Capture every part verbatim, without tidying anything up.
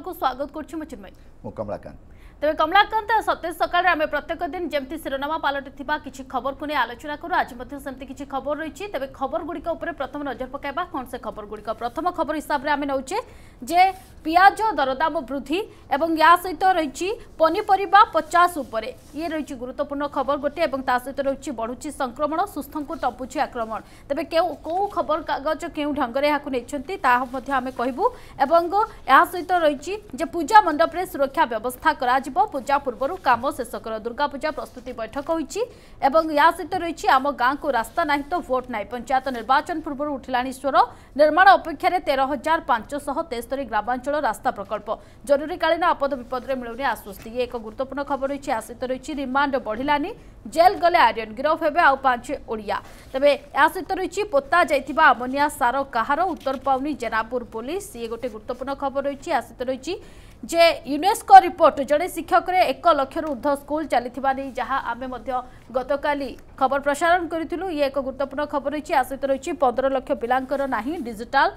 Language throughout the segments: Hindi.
को स्वागत करुच्ची चिन्मय मु कमलाकांत तेज कमलाकांत सत्य सकाल आम प्रत्येक दिन जमी शिरोनामा पलटि किसी खबर को नहीं आलोचना करूँ आज सेमती किसी खबर रही तेज खबर गुड़िक प्रथम नजर पकाइबा कौन से खबर गुड़िक प्रथम खबर हिसाब से आम नौचे जे पियाज दरदाम वृद्धि एवं या सहित रही पनीपरिबा पचास उपरे ये रही गुरुत्वपूर्ण खबर गोटे सहित रही बढ़ुची संक्रमण सुस्थ को टपुची आक्रमण तेज कौ खबर कागज क्यों ढंग से नहीं आम कहूँ या सहित रही पूजा मंडप में सुरक्षा व्यवस्था करा पूजा पूर्व काम शेष कर दुर्गा पूजा प्रस्तुति बैठक होती या सहित रही आम गाँव को रास्ता ना तो भोट ना पंचायत निर्वाचन पूर्व उठिला स्वर निर्माण अपेक्षा तेरह हजार पांचश तेस्तरी ग्रामांचल रास्ता प्रकल्प जरूरीकालीन आपद विपद में मिलूनी आश्वस्ति ये एक गुरुत्वपूर्ण खबर रही सहित रही रिमांड बढ़िलानी जेल गले आर्यन गिरफ हे आउ पांच ओडिया तेरे या सहित रही पोता जाइथिबा अमोनिया सार कहार उत्तर पाउनी जेनापुर पुलिस ये गोटे गुरुत्वपूर्ण खबर रही सहित रही जे यूनेस्को रिपोर्ट जड़े शिक्षक एक लक्ष ऊर्ध्व स्कूल चली जहाँ आम गतकाली खबर प्रसारण करूँ ये एक गुरुत्वपूर्ण खबर रही सहित रही पंद्रह लक्ष पिलांकर नाही डिजिटल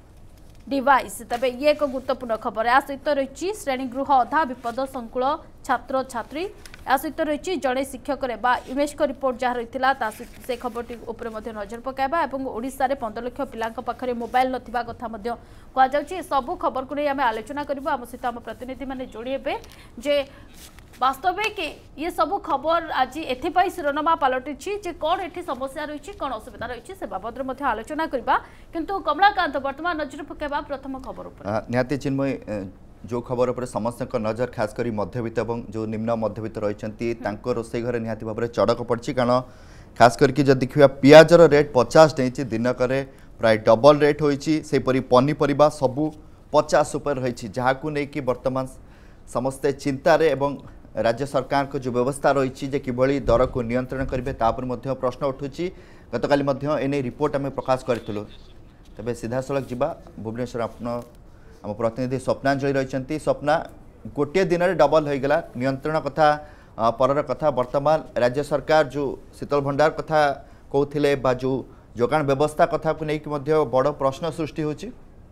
डिवाइस तबे ये एक गुरुत्वपूर्ण खबर या सहित रही श्रेणीगृह अधा विपद संकुल छात्र छात्री या सहित रही जड़े शिक्षक यूनेस्को रिपोर्ट जहाँ रही से खबरटी नजर पकाइबा और ओडिशा रे पंद्रह लक्ष पिला पाखे मोबाइल नथिबा कथा कहुच्छे सबू खबर को नहीं आम आलोचना करूँ आम सहित आम प्रतिनिधि मैंने जोड़े जे वास्तविक ये सब खबर आज एथपाई शिरोनामा पलटि जे कौन ये समस्या रही कौन असुविधा रही से बाबद में आलोचना करवा किंतु कमलाकांत वर्तमान नजर पकाइबा प्रथम खबर निहाती चिन्मय जो खबर पर समस्त नजर खास करी मध्यवित्त और जो निम्न मध्यवित्त रही रोसई घर निहाती भाव में चढ़क पड़ी कारण खास करके जब देखा पियाजर रेट पचास नहीं दिनक प्राय डबल रेट होपरी पनीपरिबा सबू पचास उपर रही जहाँ को लेकिन बर्तमान समस्ते चिंतार एवं राज्य सरकार को जो व्यवस्था रही है किभली दर को नियंत्रण करेंगे तापर प्रश्न उठुची गतकाली एने रिपोर्ट आम प्रकाश करूँ तेज सीधा सड़क जावा भुवनेश्वर आपण आम प्रतिनिधि स्वप्नांजलि रही स्वप्ना गोटे दिन में डबल हो गला नियंत्रण कथा पर कथा वर्तमान राज्य सरकार जो शीतल भंडार कथा कहते जो जोगान व्यवस्था कथा को लेकिन बड़ प्रश्न सृष्टि होची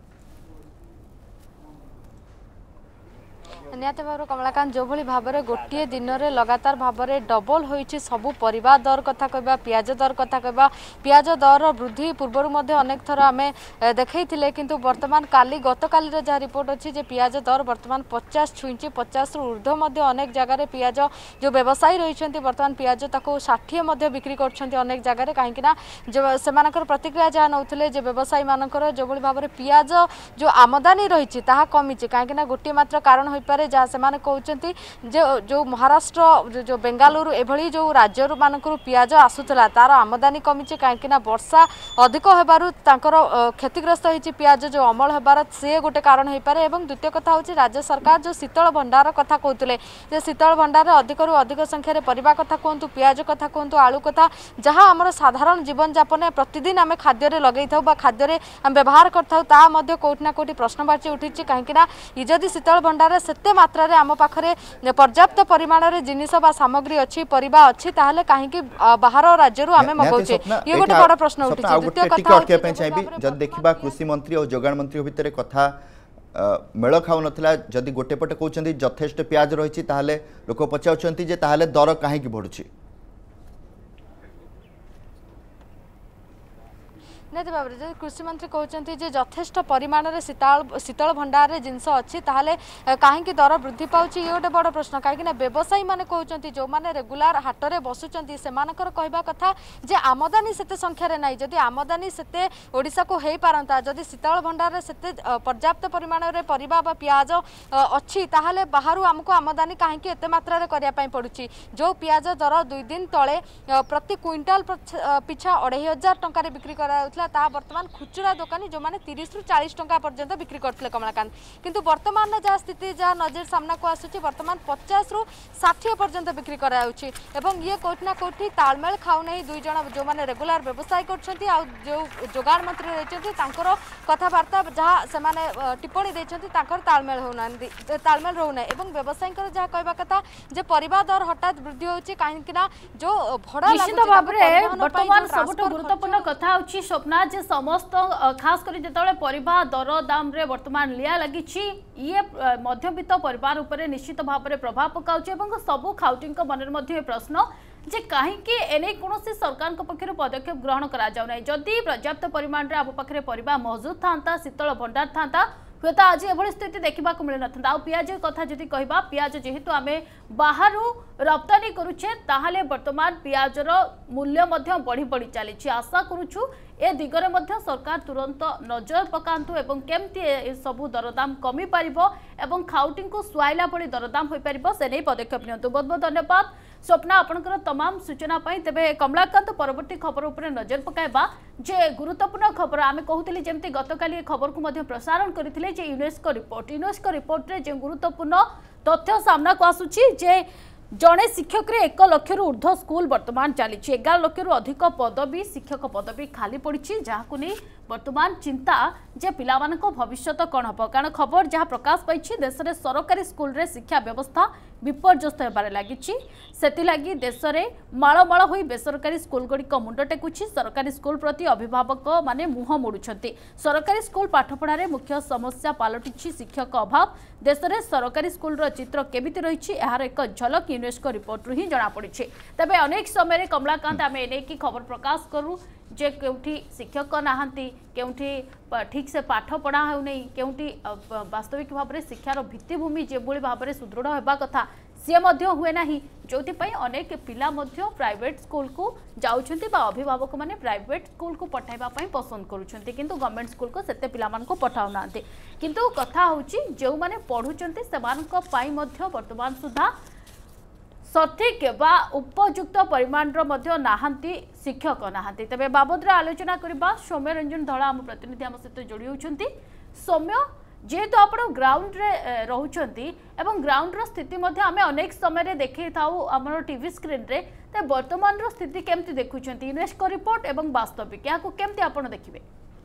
निहत भाव कमलाकांत जो भली भाव में गोटे दिन में लगातार भाव में डबल होइछि सबु परिबा दर कथा कहबा पियाज दर कथा कहबा पियाज दर वृद्धि पूर्व अनेक थर आम देखते किंतु वर्तमान काली गत काली जहाँ रिपोर्ट अच्छी जे पियाज दर वर्तमान पचास छुई पचास ऊर्ध्व अनेक जगह पियाज जो व्यवसायी रही वर्तमान पियाज ताको षाठिए बिक्री कर अनेक जगह कहीं जो से प्रतिक्रिया जहाँ नौले जे व्यवसायी मानकर जो भली भाव में पियाज जो आमदानी रही कमी कहीं गोटे मात्र कारण हो पारे जहाँ से कहते जो जो महाराष्ट्र जो बेंगालुरु एभली जो राज्य मानक पियाज आसूला तार आमदानी कमी कहीं वर्षा अधिक होबारु क्षतिग्रस्त होती पियाज जो अमल होबार सी गोटे कारण हो पारे और द्वितीय कथा हूँ राज्य सरकार जो शीतल भंडार कथा कहते शीतल भंडार अधिक रु अधिक संख्यार परिबा कथा कहतु पियाज कथा कहतु आलू कथा जहाँ आम साधारण जीवन जापन प्रतिदिन आम खाद्य लगे था खाद्य व्यवहार करोना कौटि प्रश्नवाची उठी कहीं जदि शीतल भंडार से मात्रा रे आम पाखरे पर्याप्त परिमाण रे जिनिस बा सामग्री अच्छी परिबा अच्छी ताहले काहेकि बाहर राज्य आम मगाउचे ये गोटे बड़ प्रश्न उठी द्वितीय कथा जब देखा कृषि मंत्री और जोगान मंत्री भितर कथा मेल खाऊ नथिला जदि गोटे पटे कहउछन्ती यथेष्ट प्याज रही ताहले लोक पचाउछन्ती जे ताहले दर काहेकि बढ़ुछि निहत भाव में जब कृषि मंत्री कहते हैं यथेष्ट परिमाण में शीतल शीतल भंडार जिनस अच्छी ताहले कहीं दर वृद्धि पाँच ये गोटे बड़ प्रश्न कहीं व्यवसायी मैंने कहते जो मैंने रेगुलार हाट में बसुंच से कहवा कथा जे आमदानी से संख्यार ना जदि आमदानी से ओडिशा को हो पारंता जदि शीतल भंडार से पर्याप्त परिमाण में परिबा बा पियाज अच्छी ताहले बाहर आमको आमदानी कहीं एत मात्रा करने पड़ुछि जो पियाज दर दुई दिन तले प्रति क्विंटाल पिछा अढ़ाई हजार टंकार बिक्री करा वर्तमान खुचुरा दुकानी जो मैंने तीस रु चालीस टंका पर्यंत बिक्री करते कमलाकांत किंतु वर्तमान जहाँ स्थिति जहाँ नजर सामना को आसूची वर्तमान पचास रु षाठी पर्यंत बिक्री कराउछि एवं ये कोठना कोठी तालमेल खाउ नै दुई जण जो माने रेगुलर व्यवसाय करछंती आ जो जोगाड़ मंत्री रहछंती तांकर कथाबार्ता जहाँ से माने टिप्पणी देछंती तांकर तालमेल होनांदी तालमेल रहउना एवं व्यवसायीकर जहाँ कहबा कथा जे परिवार दर हठात वृद्धि होछि काहेकि ना जो भड़ा निश्चित भाव में वर्तमान सबुठ गुरुत्वपूर्ण कथा होछि स्वप्ना जे समस्त खास करी जेतबेले परिवार दर दाम रे वर्तमान लिया लगी ये मध्यवित्त परिवार उपरे निश्चित भाव में प्रभाव पकाउछि एवं सबु खाउटिंग मनर मध्य प्रश्न जे कहीं एने कौन सरकार पक्षर पदक्षेप ग्रहण करा जाउ नै जदि पर्याप्त परिमाण रे आम पाखे परिवार मौजूद था शीतल भंडार था हुए तो आज एभली स्थिति देखा मिल ना आ पियाज कथा जदि कहबा पियाज जेहेतु आम बाहर रप्तानी करुचे ताहले वर्तमान पियाजर मूल्य बढ़ी बढ़ी चली आशा करुछु ए दिगरे मध्य सरकार तुरंत नजर पकांतु एवं केमती सबू दरदाम कमी पारिबो एवं खाउटी को सुआइला भली दरदाम होई पारिबो से नै पदक्षेप नियंतु। बहुत बहुत धन्यवाद स्वप्ना आपनकर तमाम सूचना पाई। तेबे कमलाकांत परवर्ती खबर उपरे नजर पकाइबा जे गुरुत्वपूर्ण खबर आमे कहूतिली जेमती गतकाली खबर को मध्य प्रसारण करथिले जे यूनेस्को रिपोर्ट यूनेस्को रिपोर्ट रे जे गुरुत्वपूर्ण तथ्य सामना को आसुची जे जड़े शिक्षक रे एक लक्ष रु ऊर्ध्व स्कूल वर्तमान चली एगार लक्ष रु अधिक पदवी शिक्षक पदवी खाली पड़ी जहां नहीं वर्तमान चिंता जे पिलामानक भविष्य कौन हम कारण खबर जहाँ प्रकाश पाई देश में सरकारी स्कूल रे शिक्षा व्यवस्था विपर्यस्त होबार लगी से देश में मालमाल हो बेसरकारी स्कूल गुड़िक मुंड टेकुछि सरकारी स्कूल प्रति अभिभावक माने मुह मोड़ुछंती सरकारी स्कूल पाठपढ़ारे मुख्य समस्या पलटि शिक्षक अभाव देश में सरकारी स्कूल चित्र केमिति रही यार एक झलक यूनेस्को रिपोर्ट ही जना पड़ी तेबे अनेक समय कमलाकांत आम एने की खबर प्रकाश करूँ जे केउठी शिक्षक नाहांती केउठी ठीक से पाठ पढ़ा हो नहीं केउठी वास्तविक भाव में शिक्षार भित्तिभूमि जेभली भाव में सुदृढ़ होगा कथा सी मध्य हुए ना जो अनेक पिला मध्य प्राइवेट स्कूल को जाउछंती बा अभिभावक माने प्राइवेट स्कूल को पठाइबा पई पसंद करूछंती किंतु गवर्नमेंट स्कूल को सेते पिला मान को पठाउ नांती किंतु कथा होची जो माने पढुचंती सेमानक पई मध्य वर्तमान सुधा सठिक बा उपयुक्त परिमाण नाहांती शिक्षक नाहांती तेबे बाबद आलोचना करबा सौम्य रंजन धड़ा आम प्रतिनिधि आम सहित जोड़ी होउछंती। सौम्य जेहेतु आप ग्राउंड रे रहुचंती एवं ग्राउंड रो स्थिति मध्य आमे अनेक समय रे देखै थाउ हमर टीवी स्क्रीन रे ते वर्तमान रो स्थिति केमती देखुचंती यूनेस्को रिपोर्ट एवं वास्तविक याको केमती आपण देखिबे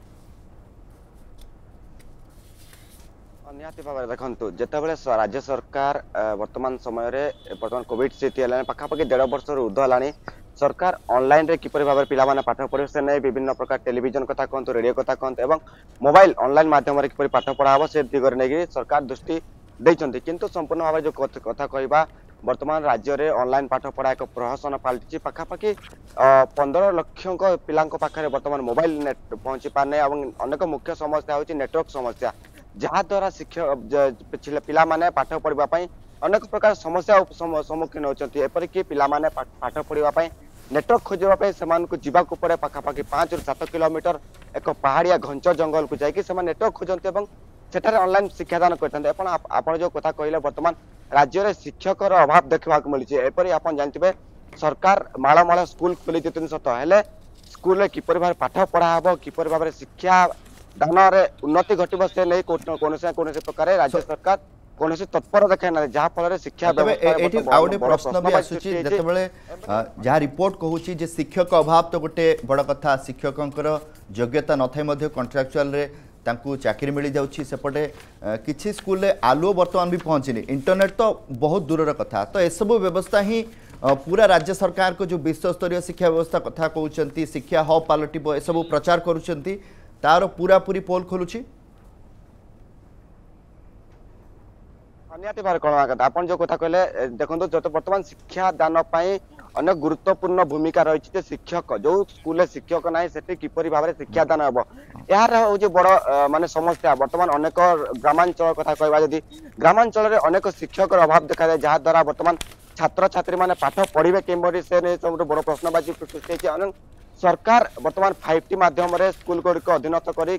निहाती भाव देखु जिते बड़े राज्य सरकार वर्तमान समय बर्तमान कोविड स्थिति है पाखापाखि डेढ़ वर्ष ऊर्ध है सरकार ऑनलाइन रे किपरि भाव पिलामाने पाठ पढ़े से नहीं विभिन्न प्रकार टेलीविजन कथा कहतु रेडियो कथा कहतु एवं मोबाइल ऑनलाइन माध्यम किपरि पाठ पढ़ा हम से दिगरे नहीं सरकार दृष्टि देइछन्ति किंतु संपूर्ण भाव जो कथा कहबा वर्तमान राज्य रे ऑनलाइन पाठ पढ़ा एक प्रहसन पलटि पाखापाखि पंद्रह लक्ष पिला पाखे वर्तमान मोबाइल नेट पहुंची पारने अनेक मुख्य समस्या होची नेटवर्क समस्या जहाँ द्वारा शिक्षक पिला माने पाठ पढ़ाई अनेक प्रकार समस्या सम्मुखीन होती एपरिक पिला माने पाठ पढ़ाई नेटवर्क खोजापी से जीवाक पड़े पाखापाखि पांच रु सात किलोमीटर एक पहाड़िया घंच जंगल को जाकि नेटवर्क खोजते सेठारे ऑनलाइन शिक्षादान करते आप जो कथा कहले वर्तमान राज्य में शिक्षकर अभाव देखा मिली एपरी आप जानते सरकार मालमाल स्कूल खोली देते सत है स्कूल किपर भाव पाठ पढ़ा हम किपर भाव शिक्षा दान उन्नति घटब से नहीं कौन प्रकार राज्य सरकार कौन तत्पर देखा ना जहाँ फल शिक्षा प्रश्न भी आसूची जहाँ रिपोर्ट कहूँ शिक्षक अभाव तो गोटे बड़ कथा शिक्षक योग्यता न थाई कंट्राक्चुअल चाकरी मिल जाऊँगी सेपटे किसी स्कूल आलुओ बर्तमान भी पहुँचनी इंटरनेट तो बहुत दूर कथा तो यू व्यवस्था ही पूरा राज्य सरकार को जो विश्वस्तरीय शिक्षा व्यवस्था कथा कहते शिक्षा हब पलटब ए सब प्रचार करुँच तार पूरा पूरी पोल खोलुची निहाती भाव कौन कथा आप जो कथा कहले देखो जो तो वर्तमान शिक्षा दान अनेक गुरुत्वपूर्ण भूमिका रही शिक्षक जो स्कूल शिक्षक ना से किपरि भाव शिक्षा दान हम यार हूँ बड़ माने समस्या वर्तमान अनेक ग्रामांचल कथा कहवा जदि ग्रामांचल अनेक शिक्षक अभाव देखा जाए जहाँ द्वारा वर्तमान छात्र छात्री माने पाठ पढ़े केमरी से नहीं सब बड़ प्रश्नबाजी सृष्टि होती सरकार वर्तमान फाइव टी माध्यम स्कूल गुड़िक अधीनस्थ कर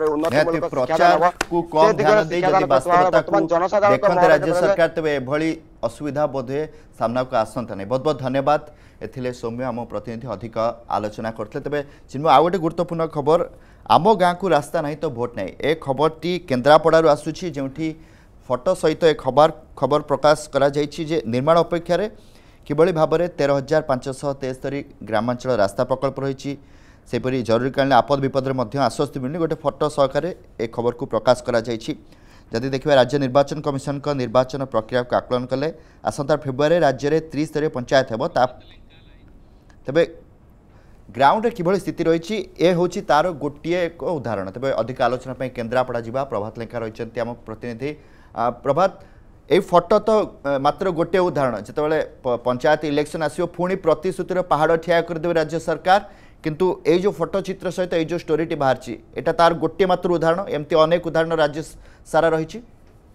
राज्य सरकार तेरे एभली असुविधा बोधे सामना को आसंता नहीं। बहुत बहुत धन्यवाद एथिले सौम्य आम प्रतिनिधि अधिक आलोचना करते तेरे चिन्ह आउ गोटे गुरुत्वपूर्ण खबर आम गाँव को रास्ता नहीं तो भोट नहीं ए खबर टी केन्द्रापड़ा आसूची जो फोटो सहित एक खबर खबर प्रकाश करा जायछि जे निर्माण अपेक्षा रे किभली भाव में तेरह हजार पांचश तेस्तरी ग्रामांचल रास्ता प्रकल्प रही सेपरी जरूरीकालीन आपद विपद में आश्वस्ति मिलनी गोटे फोटो सहकार एक खबर को प्रकाश करा जायछि। जदि देखिए राज्य निर्वाचन कमिशन का निर्वाचन प्रक्रिया को आकलन कले आसंता फेब्रुआरी राज्य में त्रिस्तरीय पंचायत हेब तेबे ग्राउंड रे किभली स्थिति रही ए हूँ तार गोटे एक उदाहरण। तेज अधिक आलोचना केन्द्रापड़ा जावा प्रभात लेखा रही आम प्रतिनिधि प्रभात ए फोटो तो मात्र गोटे उदाहरण जितेबाला पंचायत इलेक्शन आसो पुणी प्रतिश्रुतिर पहाड़ ठिया करदे राज्य सरकार किंतु ये जो फोटो चित्र सहित ये जो स्टोरीटी बाहर एटा तार गोटे मात्र उदाहरण एमती अनेक उदाहरण राज्य सारा रही।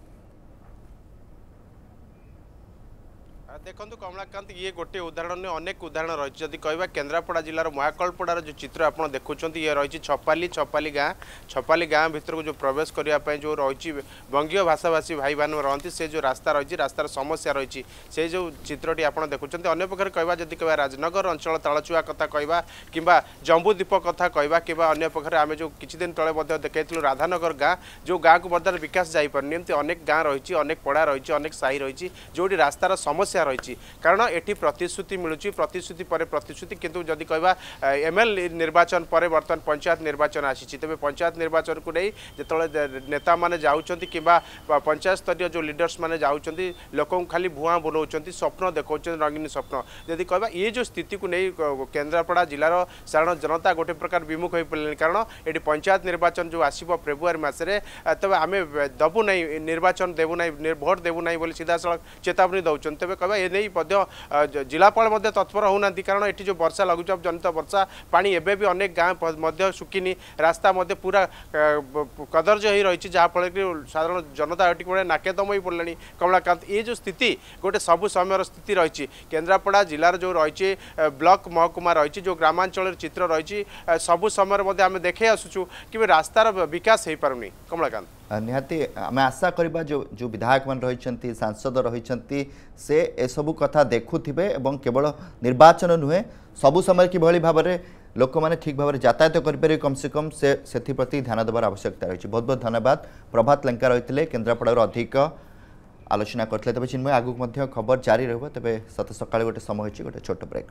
देखो कमलाकांत ये गोटे उदाहरण अनेक उदाहरण रही जदि कहवा केन्द्रापड़ा जिलार महाकलपड़ार जो चित्र आप देखुं ये रही छपाली छपाली गाँ छपाली गाँ भीतर को जो प्रवेश करने जो रही बंगीय भाषाभाषी भाई बहन रही से जो रास्ता रही रास्तार समस्या रही से जो चित्रटी आप देखुं अन्य प्रकार कहवा जदि कह राजनगर अंचल तालचुआ कथा कहवा कि जम्बूद्वीप कथा कहवा कि अन्य प्रकार आम जो किसी दिन तले देखा राधानगर गाँ जो गाँ को बर्तमान विकास जापारे एमती अनेक गाँ रही अनेक पड़ा रही अनेक साही रही जो रास्तार समस्या रही कारण एटी प्रतिश्रुति मिलूँ प्रतिश्रुति पर प्रतिश्रुति किंतु जदि कहवा एमएल निर्वाचन पर बर्तमान पंचायत निर्वाचन आसी तेज पंचायत निर्वाचन को नहीं जो नेता मैंने जाऊँच कि पंचायत स्तरीय जो लीडर्स मैंने जाऊँच लोक खाली भुआ बुलाऊँ स्वप्न देखा रंगीन स्वप्न जदि कहवा ये जो स्थिति को नहीं केन्द्रापड़ा जिलार साधारण जनता गोटे प्रकार विमुख हो पड़े कारण ये पंचायत निर्वाचन जो आसो फेब्रुआरी मसरे तब आम दबू ना निर्वाचन देवु ना भोट देवु ना सीधा सड़क चेतावनी दौरान तेज कहवा ये नहीं जिलापाल तत्पर होना कारण ये जो वर्षा लघुचाप जनित वर्षा पानी एवं भी अनेक गाँ सुखिनी रास्ता पूरा कदर्ज हो रही जहाँफल कि साधारण जनता ये नाकेदम हो पड़े कमलाकांत ये जो स्थिति गोटे सबु समय स्थिति रही केन्द्रापड़ा जिलार जो रही ब्लॉक महकुमा रही जो ग्रामांचल चित्र रही सबु समय आम देखे आसुचु कि रास्तार विकास हो पारुनी कमलाकांत निहाती आम आशा करवा जो जो विधायक मान रही सांसद रही से एसबू कथा देखुवे और केवल निर्वाचन नुहे सबु समय किभली भाव में लोक मैंने ठीक भाव में यातायात करें कम से कम से प्रति ध्यान देवार आवश्यकता रही। बहुत बहुत धन्यवाद प्रभात लेंका रही केन्द्रापड़ा अधिक आलोचना करते तेज चिन्मय आगुक खबर जारी रहा तेज सत सका गोटे समय गोटे छोट ब्रेक।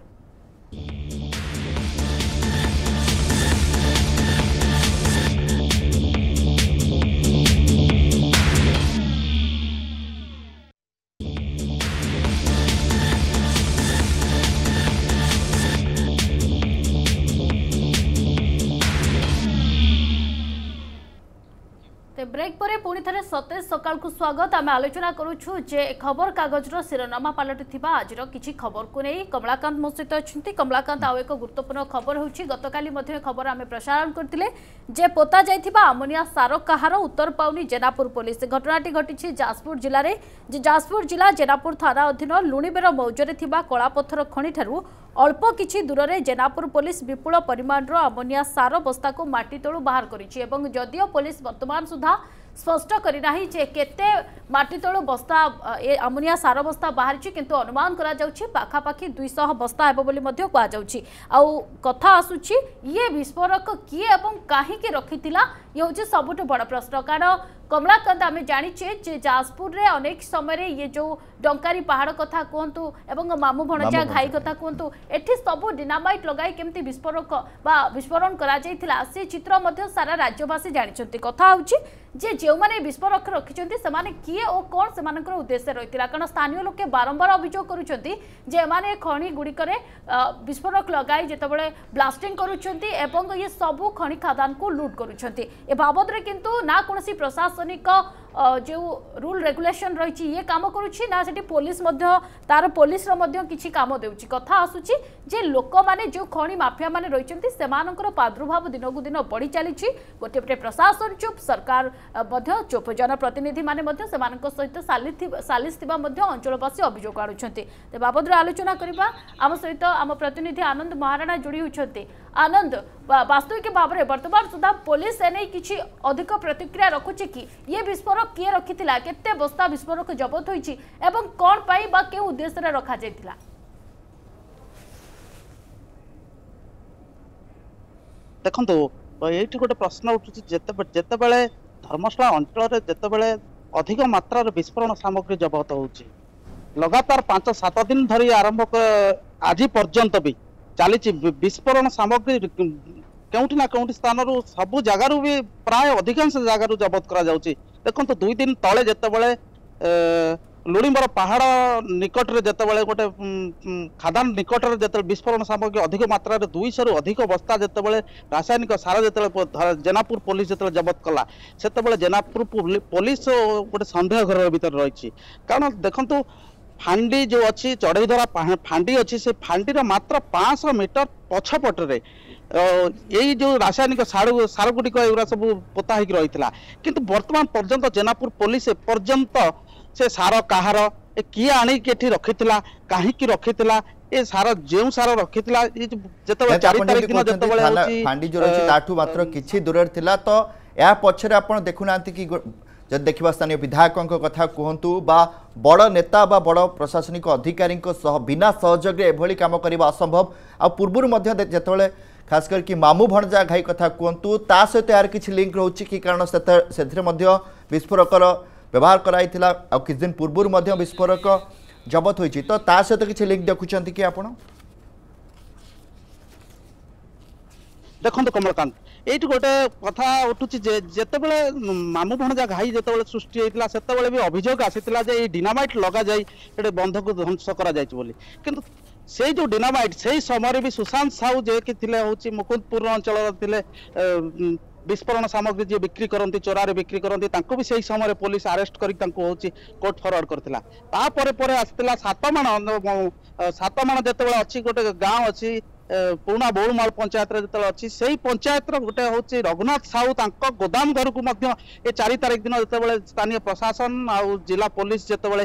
ब्रेक पर पुणी थे सतेज सकाल को स्वागत। आम आलोचना करुछु जे खबर कागजर शिरोनामा पलटि आज किसी खबर को नहीं कमलाकांत मो सहित अच्छा कमलाकांत आउ एक गुरुत्वपूर्ण खबर होची गतकाली मध्य खबर आम प्रसारण करते जे पोता जाइथिबा अमोनिया सार कहार उत्तर पाउनी जेनापुर पुलिस घटनाटी घटी जाजपुर जिले में जे जाजपुर जिला जेनापुर थाना अधीन लुणीबेर मौजरे थिबा कलापथर खଣି ठारू अल्प किछि दूर में जेनापुर पुलिस विपुल परिमाण अमोनिया सार बस्ता को माटी तलू बाहर करिछि एवं जदियो पुलिस वर्तमान सुधा स्पष्ट करना जे केते माटी तलू बस्ता अमोनिया सार बस्ता बाहर किंतु अनुमान करा जाउछि पाखापाखि दुई सौ बस्ता हेबो बोली मध्य कहा जाउछि। आउ कथा आसुछि ये विस्फोरक किए एवं काहीकि रखितिला ये होछि सबुठ बड़ प्रश्न कारण कमलाकांत आम जाचे जे जाजपुर रे अनेक समय ये जो डंकारी पहाड़ कथा कहतु एवं मामू भणजा घाई कथा कहतु एठी सबू डिनामाइट लगाई केमती विस्फोरक बा विस्फोरण करा जायथिला से चित्र मध्य सारा राज्यवासी जानिछंती कथा होछि जे जो माने विस्फोरक रखिछंती से माने किए ओ कोन से मानकर उद्देश्य रहितिला कारण स्थानीय लोके बारंबार अभियोग करूछंती जे माने खणी गुडी करे विस्फोरक लगाई जेतबेले ब्लास्टिंग करूछंती एवं ये सबू खणी खादान को लूट करूछंती ए बाबद रे किंतु ना कोनसी प्रशासनिक जो रूल रेगुलेशन रही ये काम करुच्ची ना से पुलिस तार पुलिस किसी काम देउची कथा आसुची जे लोक माने जो खणी माफिया माने रही से प्रादुर्भाव दिन को दिन बढ़ी चली गोटे पटे प्रशासन चुप सरकार चुप जनप्रतिनिधि माने सहित सालिस अंचलवासी अभियोग आणुछंती ते बाबद आलोचना करबा आम सहित आम प्रतिनिधि आनंद महाराणा जोड़ी होछंती। आनंद वास्तविक भाव में वर्तमान सुधा पुलिस एने किसी अधिक प्रतिक्रिया रखुची कि ये विस्फोरक किए रखिथिला केते बस्ता विस्फोरक जबत होईची एवं कोन पाई बा के उद्देश्य रे रखा जायतिला। देखंतु एठी गोटे प्रश्न उठुची जेते जेते बेले धर्मशाला अंचल रे जेते बेले अधिक मात्रार विस्फोरण सामग्री जबत होउछि लगातार पांच सात दिन धरी आरंभ आज पर्यंत भी चली विस्फोरण सामग्री केउठी ना केउठी स्थान रु सब जगार भी प्राय अधिकांश जगार जबत करा जाउछि। देखो दुई दिन तले जेतेबेले लुणिंबर पहाड़ निकट में जितेबाला गोटे खादान निकट में जो विस्फोरण सामग्री अधिक मात्रा दुईश रु अधिक बस्ता जितेबाला रासायनिक सार जो जेनापुर पुलिस जो जबत कला से जेनापुर पुलिस गोटे सन्देह घर भीतर रही कारण देखु फांडी जो अच्छी चढ़ईधरा फांडी अच्छी से फांडीर मात्र पाँच सौ मीटर पछपटे यही जो रासायनिक सार सार गुड़िक एगुरा सब पोता होगी रही किंतु वर्तमान पर्यंत जेनापुर पुलिस एपर्यंत से सार कहार किए आनी के रखी कहीं रखी ए सार जो सार रखी जो चार तारीख दिन जो फांडी जो रही ताठू मात्र किछि दूर थिला तो या पछरे आपण देखुना कि जब देखा स्थानीय विधायकों कथा कहतु बा बड़ नेता बा बड़ प्रशासनिक अधिकारी बिना सहयोग एभली काम करने असंभव आ पूर्व जिते खास करके मामू भणजा घाई कथा कहतु ता सहित यार किछि लिंक रोचे कि कारण से विस्फोरकर व्यवहार कराई किछ दिन पूर्व विस्फोरक जबत होइछि तो ता सहित किछि लिंक देखुचंती कि आपण देखो कमलकांत ये गोटे कथा उठुची जेतेबेले मामू भणजा घाई जेतेबेले सृष्टि होइतिला सेतेबेले भी अभियोग आसीतिला जे ई डिनामाइट लगा जाई एटे बंध को ध्वंस करा जाई बोली किंतु से जो डिनामाइट से समय भी सुशांत साहू जे कि थिले होची मुकुंदपुर अंचल थिले विस्फोरण सामग्री जी बिक्री करती चोरारे बिक्री करती तांको भी सही समय पुलिस अरेस्ट करी तांको होची कोर्ट फॉरवर्ड करथिला ता परे परे आस्तिला सातमाण सातमाण जेतेबेले अछि गोटे गांव अछि पुणा बौलमाल पंचायत जो अच्छी से पंचायत गोटे हूँ रघुनाथ साहू गोदाम घर को ये चार तारीख दिन जो स्थानीय प्रशासन आउ जिला पुलिस जो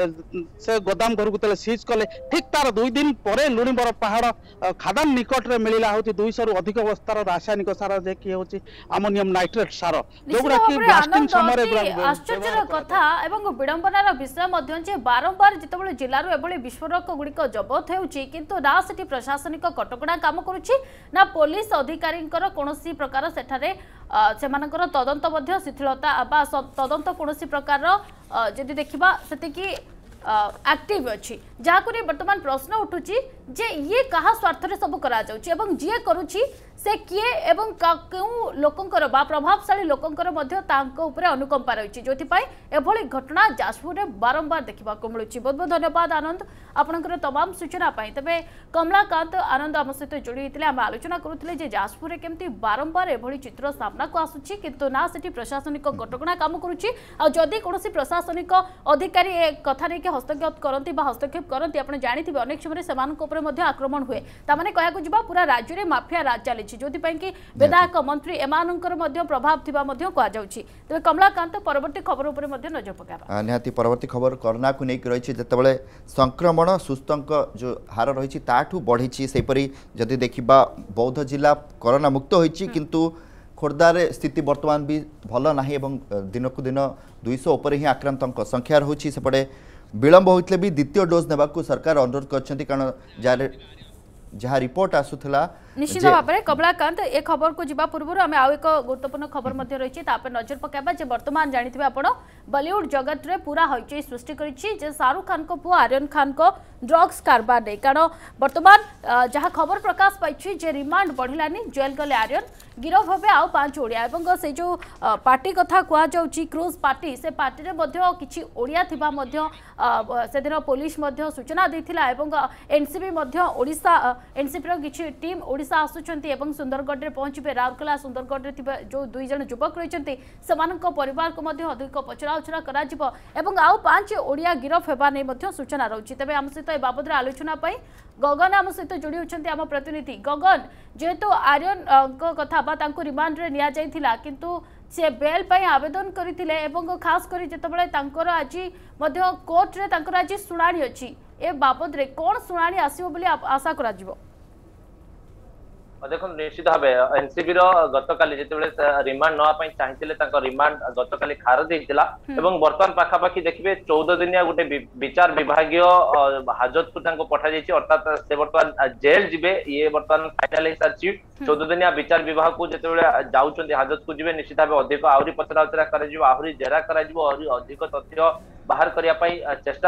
से गोदाम घर को सीज कले ठीक तार दुई दिन पर लुणिबर पहाड़ खादान निकट में मिलला हूँ दुईश रु अधिक बस्तार रासायनिक सार जे कि हूँ अमोनियम नाइट्रेट सार जोगुड़ा कि ब्लास्टिंग समय आश्चर्य कथा एवं विडंबनार विषय बारंबार जितेबाला जिलार एभली विस्फोरक गुड़िक जबत होउछि किंतु ना सेठी प्रशासनिक कटकणा काम करुछि ना पुलिस अधिकारी कोनोसी प्रकार सेठारे सेमानकर तदंत मध्य शिथिलता बा तदंत कोनोसी प्रकार जदि देखिबा सेति कि एक्टिव अच्छी जहाँको बर्तमान प्रश्न उठुची जे ये कहा स्वार्थ रे सब करा जाउची एवं जे करूची से किए एवं केउ लोकंकर बा प्रभावशाली लोकंकर मध्य तांको उपरे अनुकंपा रही जोथि पाई एभली घटना जाजपुर रे बारंबार देखिबा को मिलुची। बहुत बहुत धन्यवाद आनंद आपनकर तमाम सूचना पाई। तबे कमलाकांत आनंद आम सहित जोड़ी होते आम आलोचना करुले जे जाजपुर रे केमती बारंबार एभली चित्र सामना को आसुची किंतु ना सेठी प्रशासनिक कटकणा काम करुची आ जदि कोनोसी प्रशासनिक अधिकारी ए कथा रे के हस्तक्षेप करती बा हस्तक्षेप करती आपण जानिथिबे अनेक समय सेमानक उपरे मध्य आक्रमण हुए तामाने कहया को जिबा पूरा राज्य रे माफिया राज चली जोथि पई कि विधायक मंत्री एमानकर मध्य प्रभाव थिबा मध्य को जाउछि। तबे कमलाकांत परवर्ती खबर उपरे मध्य नजर पकाबा निहाती परवर्ती खबर कोरोना को नेक रहिछि जेतेबेले संक्रमण सुस्तंक जो हार रहिछि ताठू बढ़िछि सेपरि जदि देखिबा बौद्ध जिला कोरोना मुक्त होइछि किंतु खोर्धार स्थिति वर्तमान भी भल नाही एवं दिनकु दिन दुईश ऊपर ही आक्रांतक संख्या रहुछि सेपटे विलंब होइतले भी द्वितीय डोज नेबाकू सरकार अनुरोध करछन्ति कारण जार जहाँ रिपोर्ट आसुला निश्चित भाव में कमलाकांत ए खबर को जीवा पूर्व आम आउ एक गुरुत्वपूर्ण खबर मध्य रही नजर पकाइबा जे वर्तमान जानिथिबे आपण बॉलीवुड जगत रे पूरा हईचई सृष्टि करिछि जे शाहरुख खान को पुआ आर्यन खान को ड्रग्स कारबार ने कारण वर्तमान जहाँ खबर प्रकाश पाइछि जे रिमांड बढ़िलानी जेल गले आर्यन गिरफ होबे आउ पांच ओडिया एवं से जो पार्टी कथा कुआ जाउछि क्रूज पार्टी से पार्टी रे मध्य किछि ओडिया थिबा मध्य से दिन पुलिस मध्य सूचना दैथिला एवं एनसीबी मध्य ओडिसा एनसीपी रो किछि टीम ओडिसा आसुचंती एवं सुंदरगढ़ रे पहुंचबे राउरकेला सुंदरगढ़ रे थिबा जो दुई जन युवक रहिचंती समानक परिवार को मध्य अधिक पचरा उचरा करा जिवो एवं आउ पांच ओडिया गिरफ हेबा नै मध्य सूचना रहउछि। तबे हम सहित ए बाबद रे आलोचना पई गगन आम सहित जोड़ी होचंती आम प्रतिनिधि गगन जेहेतु आर्यन को कथा बा तांको रिमांड रे निया जायथिला किंतु से बेल पई आवेदन करिथिले एवं खास करी जेतबेले तांकर आज मध्य कोर्ट रे तांकर आज सुनानी अछि ए बाबद रे कोन सुनानी आसीबो बोली आशा करा जिवो। देखो निश्चित भाव एनसीबी गतकाली जितेबाला रिमांड नापी चाहिए रिमांड गतकाली खारज होता और बर्तमान पाखापाखि देखिए चौदह दिनिया गोटे विचार विभाग हाजत को पठा जाइए अर्थात से बर्तमान जेल जी ये बर्तमान फाइनाल हो सारी चौदह दिनिया विचार विभाग को जितेबाला जाऊँच हाजत को जी निश्चित भाव अधिक आहरी पचरा उचरा आहरी जेरा अधिक तथ्य बाहर करने चेष्टा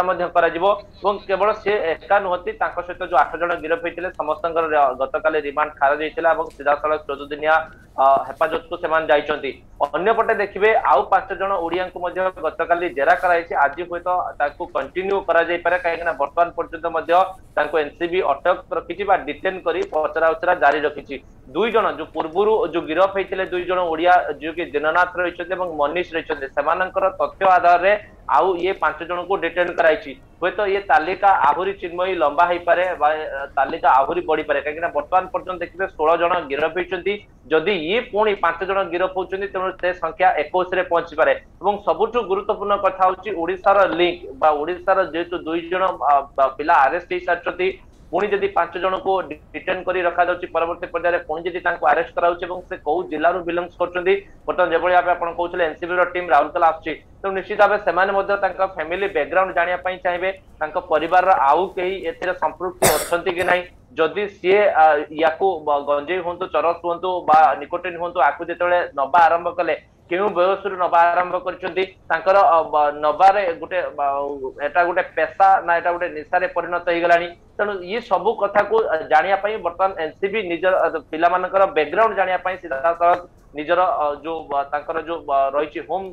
केवल सी एका नुहति सहित जो आठ जन गिरफ होते समस्त गतकाली रिमांड खारज होता सीधा सड़क चौदह दिनिया हेफाजत को जाइछंती अन्यपटे देखिए आउ पांच जन ओडिया को गतकाली जेरा कराई आज हूँ तो कंटिन्यू करा कहीं बर्तमान पर्यंत एनसीबी अटक रखी डिटेन कर पचरा उचरा जारी रखी दुई जन जो पूर्व जो गिरफ होते दुई जन ओडिया जो कि दीननाथ रही मनीष रही तथ्य आधार में आउ ये पांच जन को डिटेन कराई हूँ तो ये तालिका आहरी चिन्मयी लंबा हो पारे तालिका आहरी बढ़ी पारे कहीं बर्तमान पर्यटन देखिए सोलह जन गिरफ होती जदि ये पुणी पांच जन गिरफ होती तेणु से संख्या इक्कीस रे पहुंची पारे और सबुठ गुरुत्वपूर्ण कथा होची ओडिशार लिंक बा ओडिशार जेहेतु दुई जन पिला अरेस्ट हो सारी पुणी जदि पांच जन को डिटेन कर रखा जाउछि परवर्ती पर्याय पुणी जदि तांको अरेस्ट कराउछि एवं से कौ जिल्ला रु बिलोंग्स करछन्ती बर्तमान जेबोली भाबे आपण कहउछले एनसीबी रो टीम राउरकेला आछि तो निश्चित भाबे सेमाने मध्ये तांका फैमिली बैकग्राउंड जानिया पई चाहिबे तांको परिवार रो आउ केही एथिरे संपृक्ति अछन्ती कि नाही जदि सीए याकू गंजेई होंतु चरस होंतु बा निकोटिन होंतु आकु जेतेबेले नबा आरंभ कले केउ बयसरु नबा आरंभ करछन्ती तांकर नबारे गुटे एटा गुटे पेशा ना एटा गुटे निशारे परिणत हो गलानी तेणु ये सब कथा को जानिया पई बर्तमान एनसीबी निजर पिला मानकर बैकग्राउंड जानिया पई सीधा सड़क निजर जो तांकर जो रही होम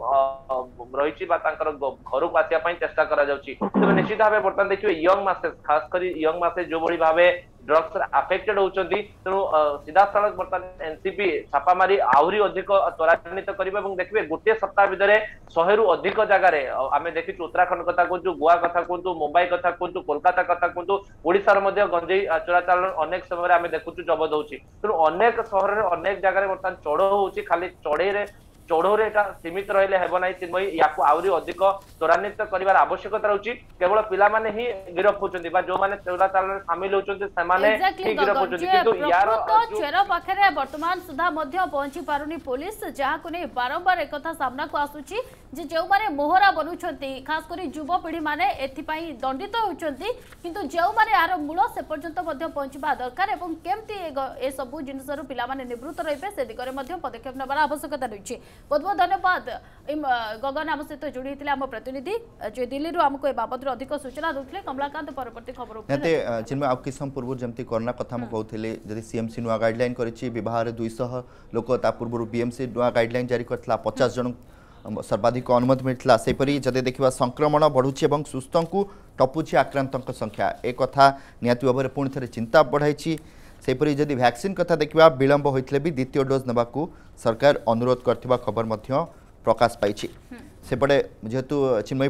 रही घर को आसिया पई चेष्टा करा जाउची तो निश्चित भाव बर्तमान देखिए यंग मासेस खास कर यंग मासेस जो बड़ी भाव ड्रग्स अफेक्टेड होती तेणु सीधा सड़क बर्तमान एनसीबी छापा मारी आहरी अधिक त्वरान्वित करिबा एवं देखिए गोटे सप्ताह भितर शहे रु अधिक जगह आम देखी उत्तराखंड कथा कहतु गोवा कथा कहतु मुंबई कथा कहतु कोलकाता कथा कहतु ओडिशार मध्य गंजेई चोराचालन अनेक समय आम देखु जबत होची तेणु अनेक सहर में अनेक जगह बर्तमान चढ़ होची खाली चढ़े चढ़े सीमित रहिले हेब नाही चिन्मयी याकू आउरी अधिक त्वरान्वित करिवार आवश्यकता रहउची केवल पिला माने ही गिरफ होचंती बा जो माने चोराचालन शामिल होचंती सेमाने ही गिरफ होचंती किंतु यार चेर पाखरे वर्तमान सुधा मध्य पहुंची पारुनी पुलिस जहा को नै बारंबार एकथा सामना को आसुची जे जो माने मोहरा बनुछंती खास करी युवा पीढ़ी माने एथि पई दंडित होचंती किंतु जो माने यार मूल से पर्यंत मध्य पहुंचबा दरकार एवं केमती ए सब जिनसरु पिला माने निवृत्त रहिबे से दिगरे मध्य पदक्षेप नबार आवश्यकता रहिछि। बहुत बहुत धन्यवाद गगन आम सहित जोड़ी होते आम प्रतिनिधि जो दिल्ली आमको बाबद अधिक सूचना दूसरे कमलाकांत परवर्ती खबर चिन्मय आ किस पूर्व जमी कोरोना कथा कहते जब सीएमसी नुआ गाइडलाइन कर दुईश लोक पूर्व बीएमसी नुआ गाइडलाइन जारी करता पचास जन सर्वाधिक अनुमति मिलता सेपरी जदि देखा संक्रमण बढ़ुची और सुस्थ को टपुची आक्रांत संख्या एक कथा निहाती भाव में पुणी थे चिंता बढ़ाई सेपरी जदि वैक्सीन कथा देखा विलंब होते भी द्वितीय डोज नेबाकू सरकार अनुरोध करथिबा खबर मध्य प्रकाश पाई सेपटे जेहेतु चिन्मयी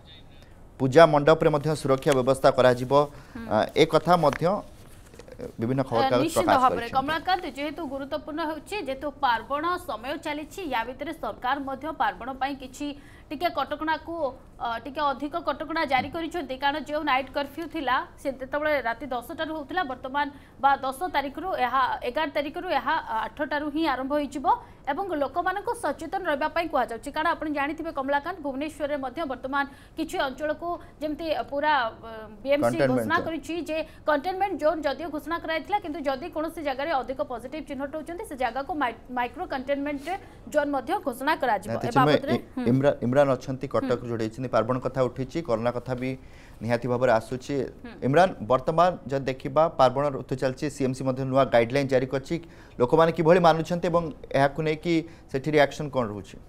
पूजा मंडप रे मध्य सुरक्षा व्यवस्था करा जिवो ए कथा मध्य विभिन्न खबर कागज प्रकाश करिछि। कमलाकांत जेहेतु गुरुत्वपूर्ण होछि जेहेतु पार्वण समय चलीछि या भितर सरकार मध्य पार्वण पई किछि टिके कटकणा को टिके अधिक कटकणा जारी करिसेंती कारण जो नाइट कर्फ्यू थिला से तेतबळे राति दस टारु होतिला वर्तमान बा दस तारिख रु एहा ग्यारह तारिख रु एहा आठ टारु ही आरंभ होई जिवो एवं लोक मानको सचेतन रहबा पई कुआ जाउछि कारण आपण जानिथिबे कमलाकांत भुवनेश्वर रे मध्य वर्तमान किछि अंचल को जेमति पूरा बीएमसी घोषणा करिछि जे कंटेनमेंट जोन जदियो घोषणा कराइथिला किंतु जदि कोनोसी जगह रे अधिक पॉजिटिव चिन्हट होचंती से जगह को माइक्रो कंटेनमेंट जोन मध्य घोषणा करा जिवो ए बाबत रे इमरान अछंती कटक जोड़े पार्वण कथा उठी कोरोना कथा भी निहाती भाव में आसूची इमरान वर्तमान जब देखा पार्वण ऋतु चलती सीएमसी नुआ गाइडलाइन जारी कर लोक मैंने कि मानुंट से रिएक्शन कौन रोचे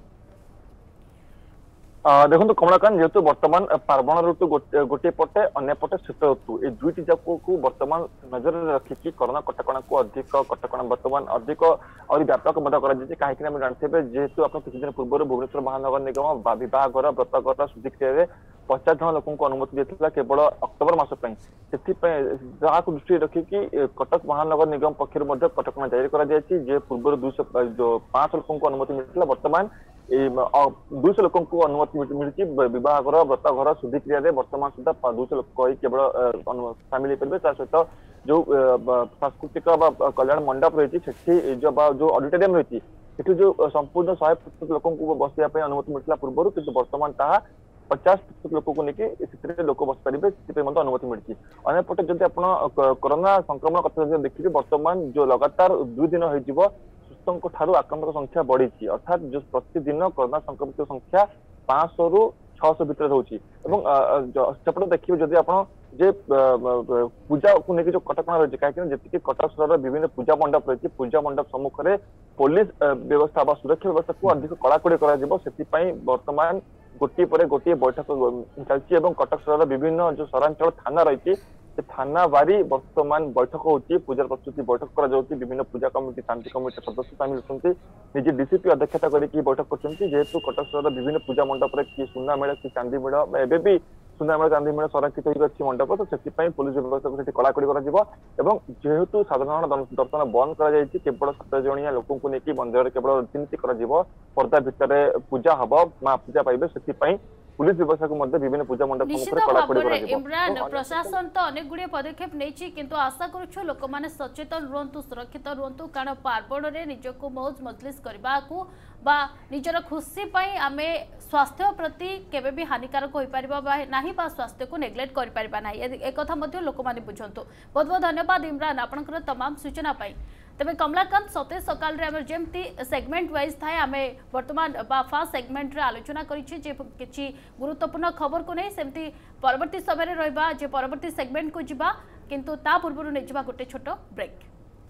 देखो कमलाकांत जेहेतु बर्तमान पार्वण ऋतु गोटे पटे अन्य पटे शीत ऋतु ये दुईटी जाक को बर्तमान नजर रखिकी कोरोना कटकणा को अधिक कटकणा बर्तमान अधिक और व्यापक कहीं जानते जेहेतु आप किसी दिन पूर्व भुवनेश्वर महानगर निगम बहाघर व्रतघर शुद्धिक्रिया पचास जन लोक अनुमति देता केवल अक्टोबर मसपाई जहाँ को दृष्टि रखिकी कटक महानगर निगम पक्ष कटकणा जारी कर पूर्व दुईश पांच लोक अनुमति मिलता बर्तमान दुईश लोक अनुमति मिली बहाघर व्रतघर शुद्धिक्रिया बर्तमान सुधा दुईश लोक केवल सामिल हो पारे सहित जो सांस्कृतिक कल्याण मंडप रही जो जो ऑडिटोरियम रही जो संपूर्ण शहे प्रतिशत लोक बसवाई अनुमति मिलता पूर्व कि बर्तमान ताहा पचास प्रतिशत लोक को लेकिन लोक बस पारे से अनुमति मिली अंपटे जब आप कोरोना संक्रमण कथा देखिए बर्तमान जो लगातार दुई दिन हो सुस्थों ठारू आक्रांत संख्या बढ़ी अर्थात जो प्रतिदिन कोरोना संक्रमित संख्या पांच सौ रु छह भितर रोचे सेपटे देखिए जदि आप जे पूजा को लेकिन जो कटक रही है कहीं कटक सहर विभिन्न पूजा मंडप रही पूजा मंडप सम्मुख में पुलिस व्यवस्था सुरक्षा व्यवस्था को अधिक कड़ाकड़ी कर बर्तमान गोटे पर गोटे बैठक चलती कटक सहर विभिन्न जो सहरांचल थाना रही थाना बारी वर्तमान बैठक होती पूजा प्रस्तुति बैठक करा विभिन्न पूजा कमिटी शांति कमिटी सदस्य सामिल होती निजे डीसीपी अध्यक्षता करके बैठक करते जेहेतु कटक सहर विभिन्न पूजा मंडप कि सुना मेला कि चांदी मेला एवं भी सुना मेला चांदी मेला संरक्षित होगी मंडप तो से पुलिस व्यवस्था को कड़ाकड़ी जेहेतु साधारण दर्शन बंद केवल सात जणिया लोक लेकिन मंदिर केवल रीतिनीति पर्दा भितर पूजा हम माँ पूजा पाइबे से पुलिस व्यवस्था को विभिन्न पूजा मंडप इमरान प्रशासन तो अनेक गुड़े पदक्षेप नहीं किंतु आशा करूँ लोक मैंने सचेतन रुहतु सुरक्षित रुहतु कारण पार्वण में निजक मौज मजलिस करने को बा निजर खुशी पाई आमे स्वास्थ्य प्रति केबे भी हानिकारक हो पारिबा नाही बा स्वास्थ्य को नेग्लेक्ट कर पारिबा नाही ए कथा मध्ये लोक माने बुझंतु। बहुत बहुत धन्यवाद इमरान आपनकर तमाम सूचना पाई। तबे कमलाकांत सते सकाल रे हमर जेमती सेगमेंट वाइज थाए आमे वर्तमान बा फास्ट सेगमेंट रे आलोचना करिछि जे किछि गुरुत्वपूर्ण खबर को नै सेमती परवर्ती समय रे रहबा जे परवर्ती सेगमेंट को जिबा किंतु ता पूर्वरु नै जिबा गोटे छोटो ब्रेक।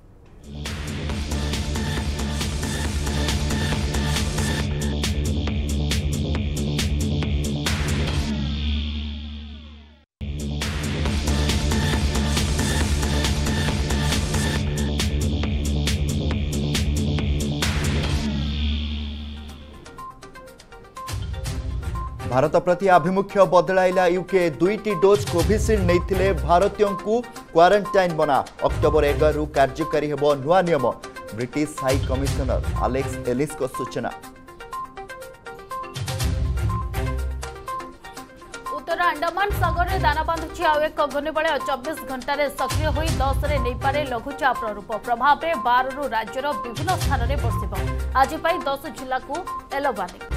भारत प्रति आभिमुख्य बदलाइला यूके दुईटी डोज कोविशील्ड नहीं भारतीयों को क्वारंटाइन बना अक्टोबर एगारु कार्यकारी हेबो नुआ नियम British high commissioner Alex Ellis को सूचना। उत्तर अंडमान सागर में दाना बांधुची आउ एक घूर्णिबलय चौबीस घंटे सक्रिय हो दस रे नहींपारे लघुचाप रूप प्रभाव में बार रु राज्यर विभिन्न स्थान में बर्षिब आज दस जिला को येलो वार्निंग।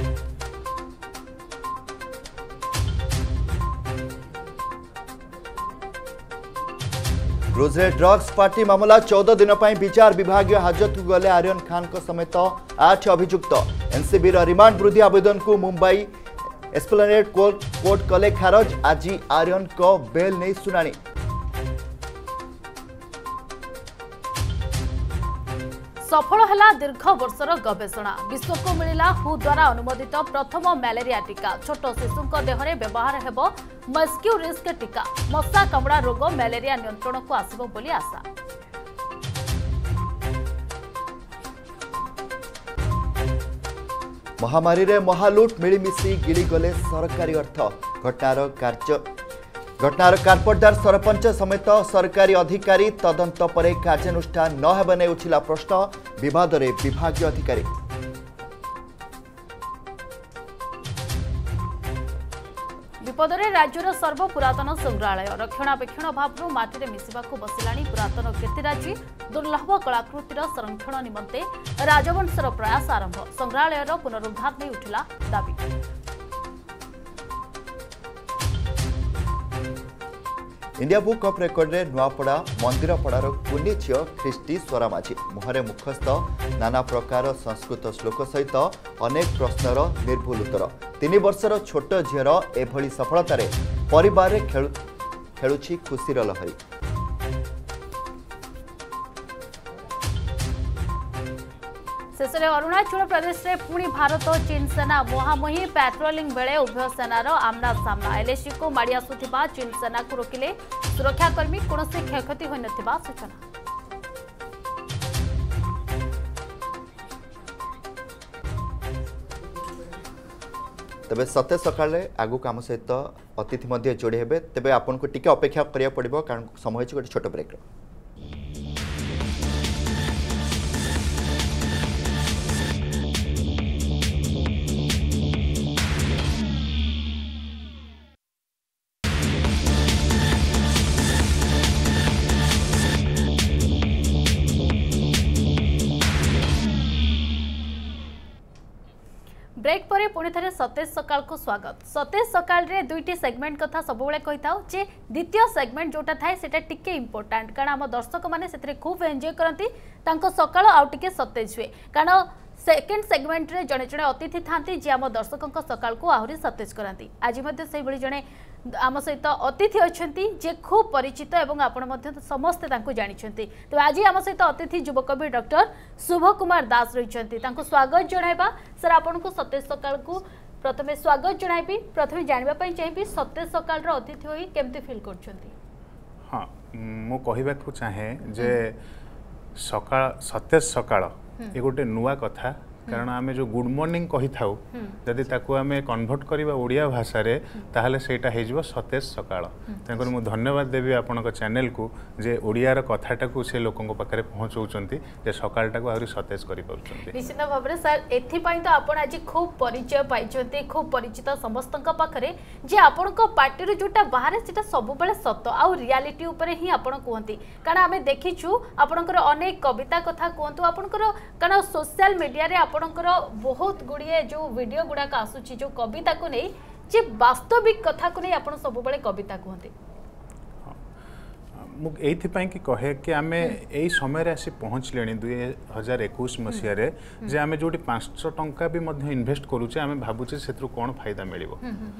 रोजरे ड्रग्स पार्टी मामला चौदह दिन पर विचार विभाग हाजत को गले आर्यन खान को समेत आठ अभियुक्त एनसीबी रिमांड वृद्धि आवेदन को मुंबई एस्प्लेनेड कोर्ट कोर्ट कले खारज आज आर्यन को बेल नहीं सुनानी। सफल है दीर्घ वर्षर गवेषणा विश्व को मिला हु द्वारा अनुमोदित प्रथम मलेरिया टीका छोट शिशु देहरे व्यवहार हेब मस्क्यू रिस्क टीका मशा कामुड़ा रोग मलेरिया नियंत्रण को आसिबो बोली आशा। महामारी रे महालुट मिलीमिशी गिड़ी गले सरकारी अर्थ घटनार कार्य घटनार कारपटदार सरपंच समेत सरकारी अधिकारी तदंत पर कार्यानुष्ठान न हेबा नै उठिला प्रश्न विवाद रे विभागीय अधिकारी। विपदरे राज्यर सर्वपुरातन संग्रहालय रक्षणाबेक्षण अभाव माटी मिसवा बसिलाणी पुरातन कीर्तिराजी दुर्लभ कलाकृतिर संरक्षण निमंते राजवंशर प्रयास आरंभ संग्रहालयर पुनरुद्धार नहीं उठिला दाबी। इंडिया बुक ऑफ रेकर्ड रे नुआपड़ा मंदिरपड़ार कुनी झील ख्रिस्टी स्वरा माझी मुहरे मुखस्थ नाना प्रकार संस्कृत श्लोक सहित अनेक प्रश्नर निर्भुल उत्तर तीन वर्षर छोट झीर एभली सफलतार परिवार खेलुछि खुशीर लहरी। शेष में अरुणाचल प्रदेश में पुणी भारत और चीन सेना मुहांमुही पेट्रोलिंग बेले उभय सेनार आमना सामना एलएसी को माड़ी आसुथिबा चीन सेना को रोकिले सुरक्षाकर्मी कौनसी क्षयक्षति होई नथिबा सूचना। तबे सते सकाळे आगु काम सहित अतिथि मध्य जोड़ी हेबे तबे आपन को टिके अपेक्षा करिया पड़िबो कारण समय छै गोटे छोट ब्रेक। पुणी थे सतेज सकाल को स्वागत। सतेज सकाल रे दुईटी सेगमेंट कथा सब बेले कही था जे द्वितीय सेगमेंट जोटा थाए सेटा टिके इम्पोर्टाट कारण आम दर्शक मैंने से खूब एंजॉय करती सकाल आउ टिके सतेज हुए कारण सेकेंड सेगमेंट रे जड़े जड़े अतिथि था जी आम दर्शकों सकाल को आहरी सतेज कराती। आज से जड़े आम सहित अतिथि अच्छा जे खूब परिचित एवं आपण समस्ते जानते तो आज आम सहित अतिथि युवकवि डॉक्टर शुभ कुमार दास रही स्वागत जनाइबा सर आपन को सतेज सकाल को प्रथमे स्वागत जनाइबी प्रथमे जानवाई चाहिए सतेज सकाल अतिथि होई केमती फील करछंती। हाँ मु कहबा को चाहे जे सकाळ सतेज सकाळ ये गोटे नुआ कथा कारण आमे जो गुड मॉर्निंग कही थाउ जदि ताकू आमे कन्वर्ट करबा ओडिया भाषा रे ताहले सेटा हे जिवो सतेज सकाळ तंकर मु धन्यवाद देबी आपनक चैनल को जे ओडिया र कथाटा को से लोकन पाखरे पहुंचौचंती जे सकाळटा को आहुरी सतेज करि पउचंती। निश्चित भाबरे सर एथि पई तो आपण आज खूब परिचय पाइचंती खूब परिचित समस्तक पाखरे जे आपनक पार्टी रे जोटा बाहर सेटा सब बेले सत आ रियलिटी ऊपर ही आपण कहंती कारण आमे देखिछु आपनकर अनेक कविता कथा कहंतु आपनकर कारण सोशल मीडिया रे आपनकर बहुत गुड़िए जो वीडियो गुड़ाक आसुची जो कविता को नहीं जे वास्तविक कथा को नहीं आपण सब बेले कविता कहते मु एइथिपाई कि कहे कि आमे एई समय रे आसी पहुँचले दुई हजार एकुश मसीह रे जे आमे जोटी पाँच सौ टंका भी मध्य इन्वेस्ट करूचे आमे भाबुचे सेत्रु कोन फायदा मिलिबो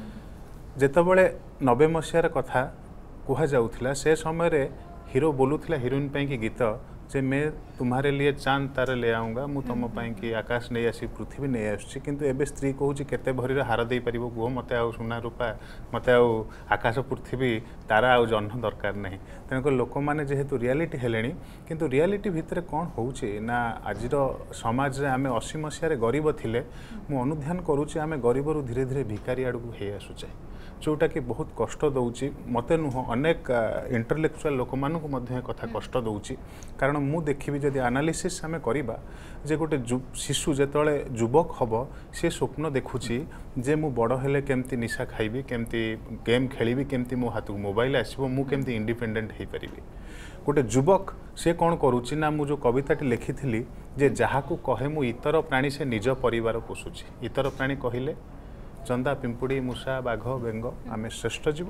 जेतबेले नब्बे मसीह रे कथा कुहा जाउथिला से समय रे हीरो बोलुथिला हीरोइन पई कि गीत जे मैं तुम्हारे लिए चांद तारे ले आऊँगा मु तुम पाई कि आकाश नहीं आसी पृथ्वी नहीं आसुची किंतु एबे स्त्री कहूँ केते भरी हार दे पारिबो गुह मते आ सुना रूपा मते आ आकाश पृथ्वी तारा आ जह्न दरकार नहीं तेणुक लोक मैंने जेहेतु रियलिटी हेलेनी किंतु रियलिटी भितर कौन होउची ना आजिर समाज रे आमे अस्सी मसीह गरीब थिले मु अनुध्यान करूची आमे गरीब रु धीरे धीरे भिखारी आड़ू हे आसुचे जोटा कि बहुत कष्ट दौची मते नुह अनेक इंटरलेक्चुअल लोक मानक मध्य कथा कष्ट दौची कारण मु देखिबी जदि एनालिसिस आमे करिबा जे गोटे शिशु जेतळे युवक हबो से स्वप्न देखुची जे मु बड़ हेले केमती निशा खाइबी केमती गेम खेलिबी केमती मो हाथ मोबाइल आसीबो मु केमती इंडिपेंडेंट हेई परिबी गोटे युवक से कौन करुच्ची ना मु जो कविताटी लिखिथिली जे जहाकू कहे मु इतर प्राणी से निज परिवार पोषुची इतर प्राणी कहिले चंदा पिंपुड़ी मूषा बाघ बेंग आमे श्रेष्ठ जीव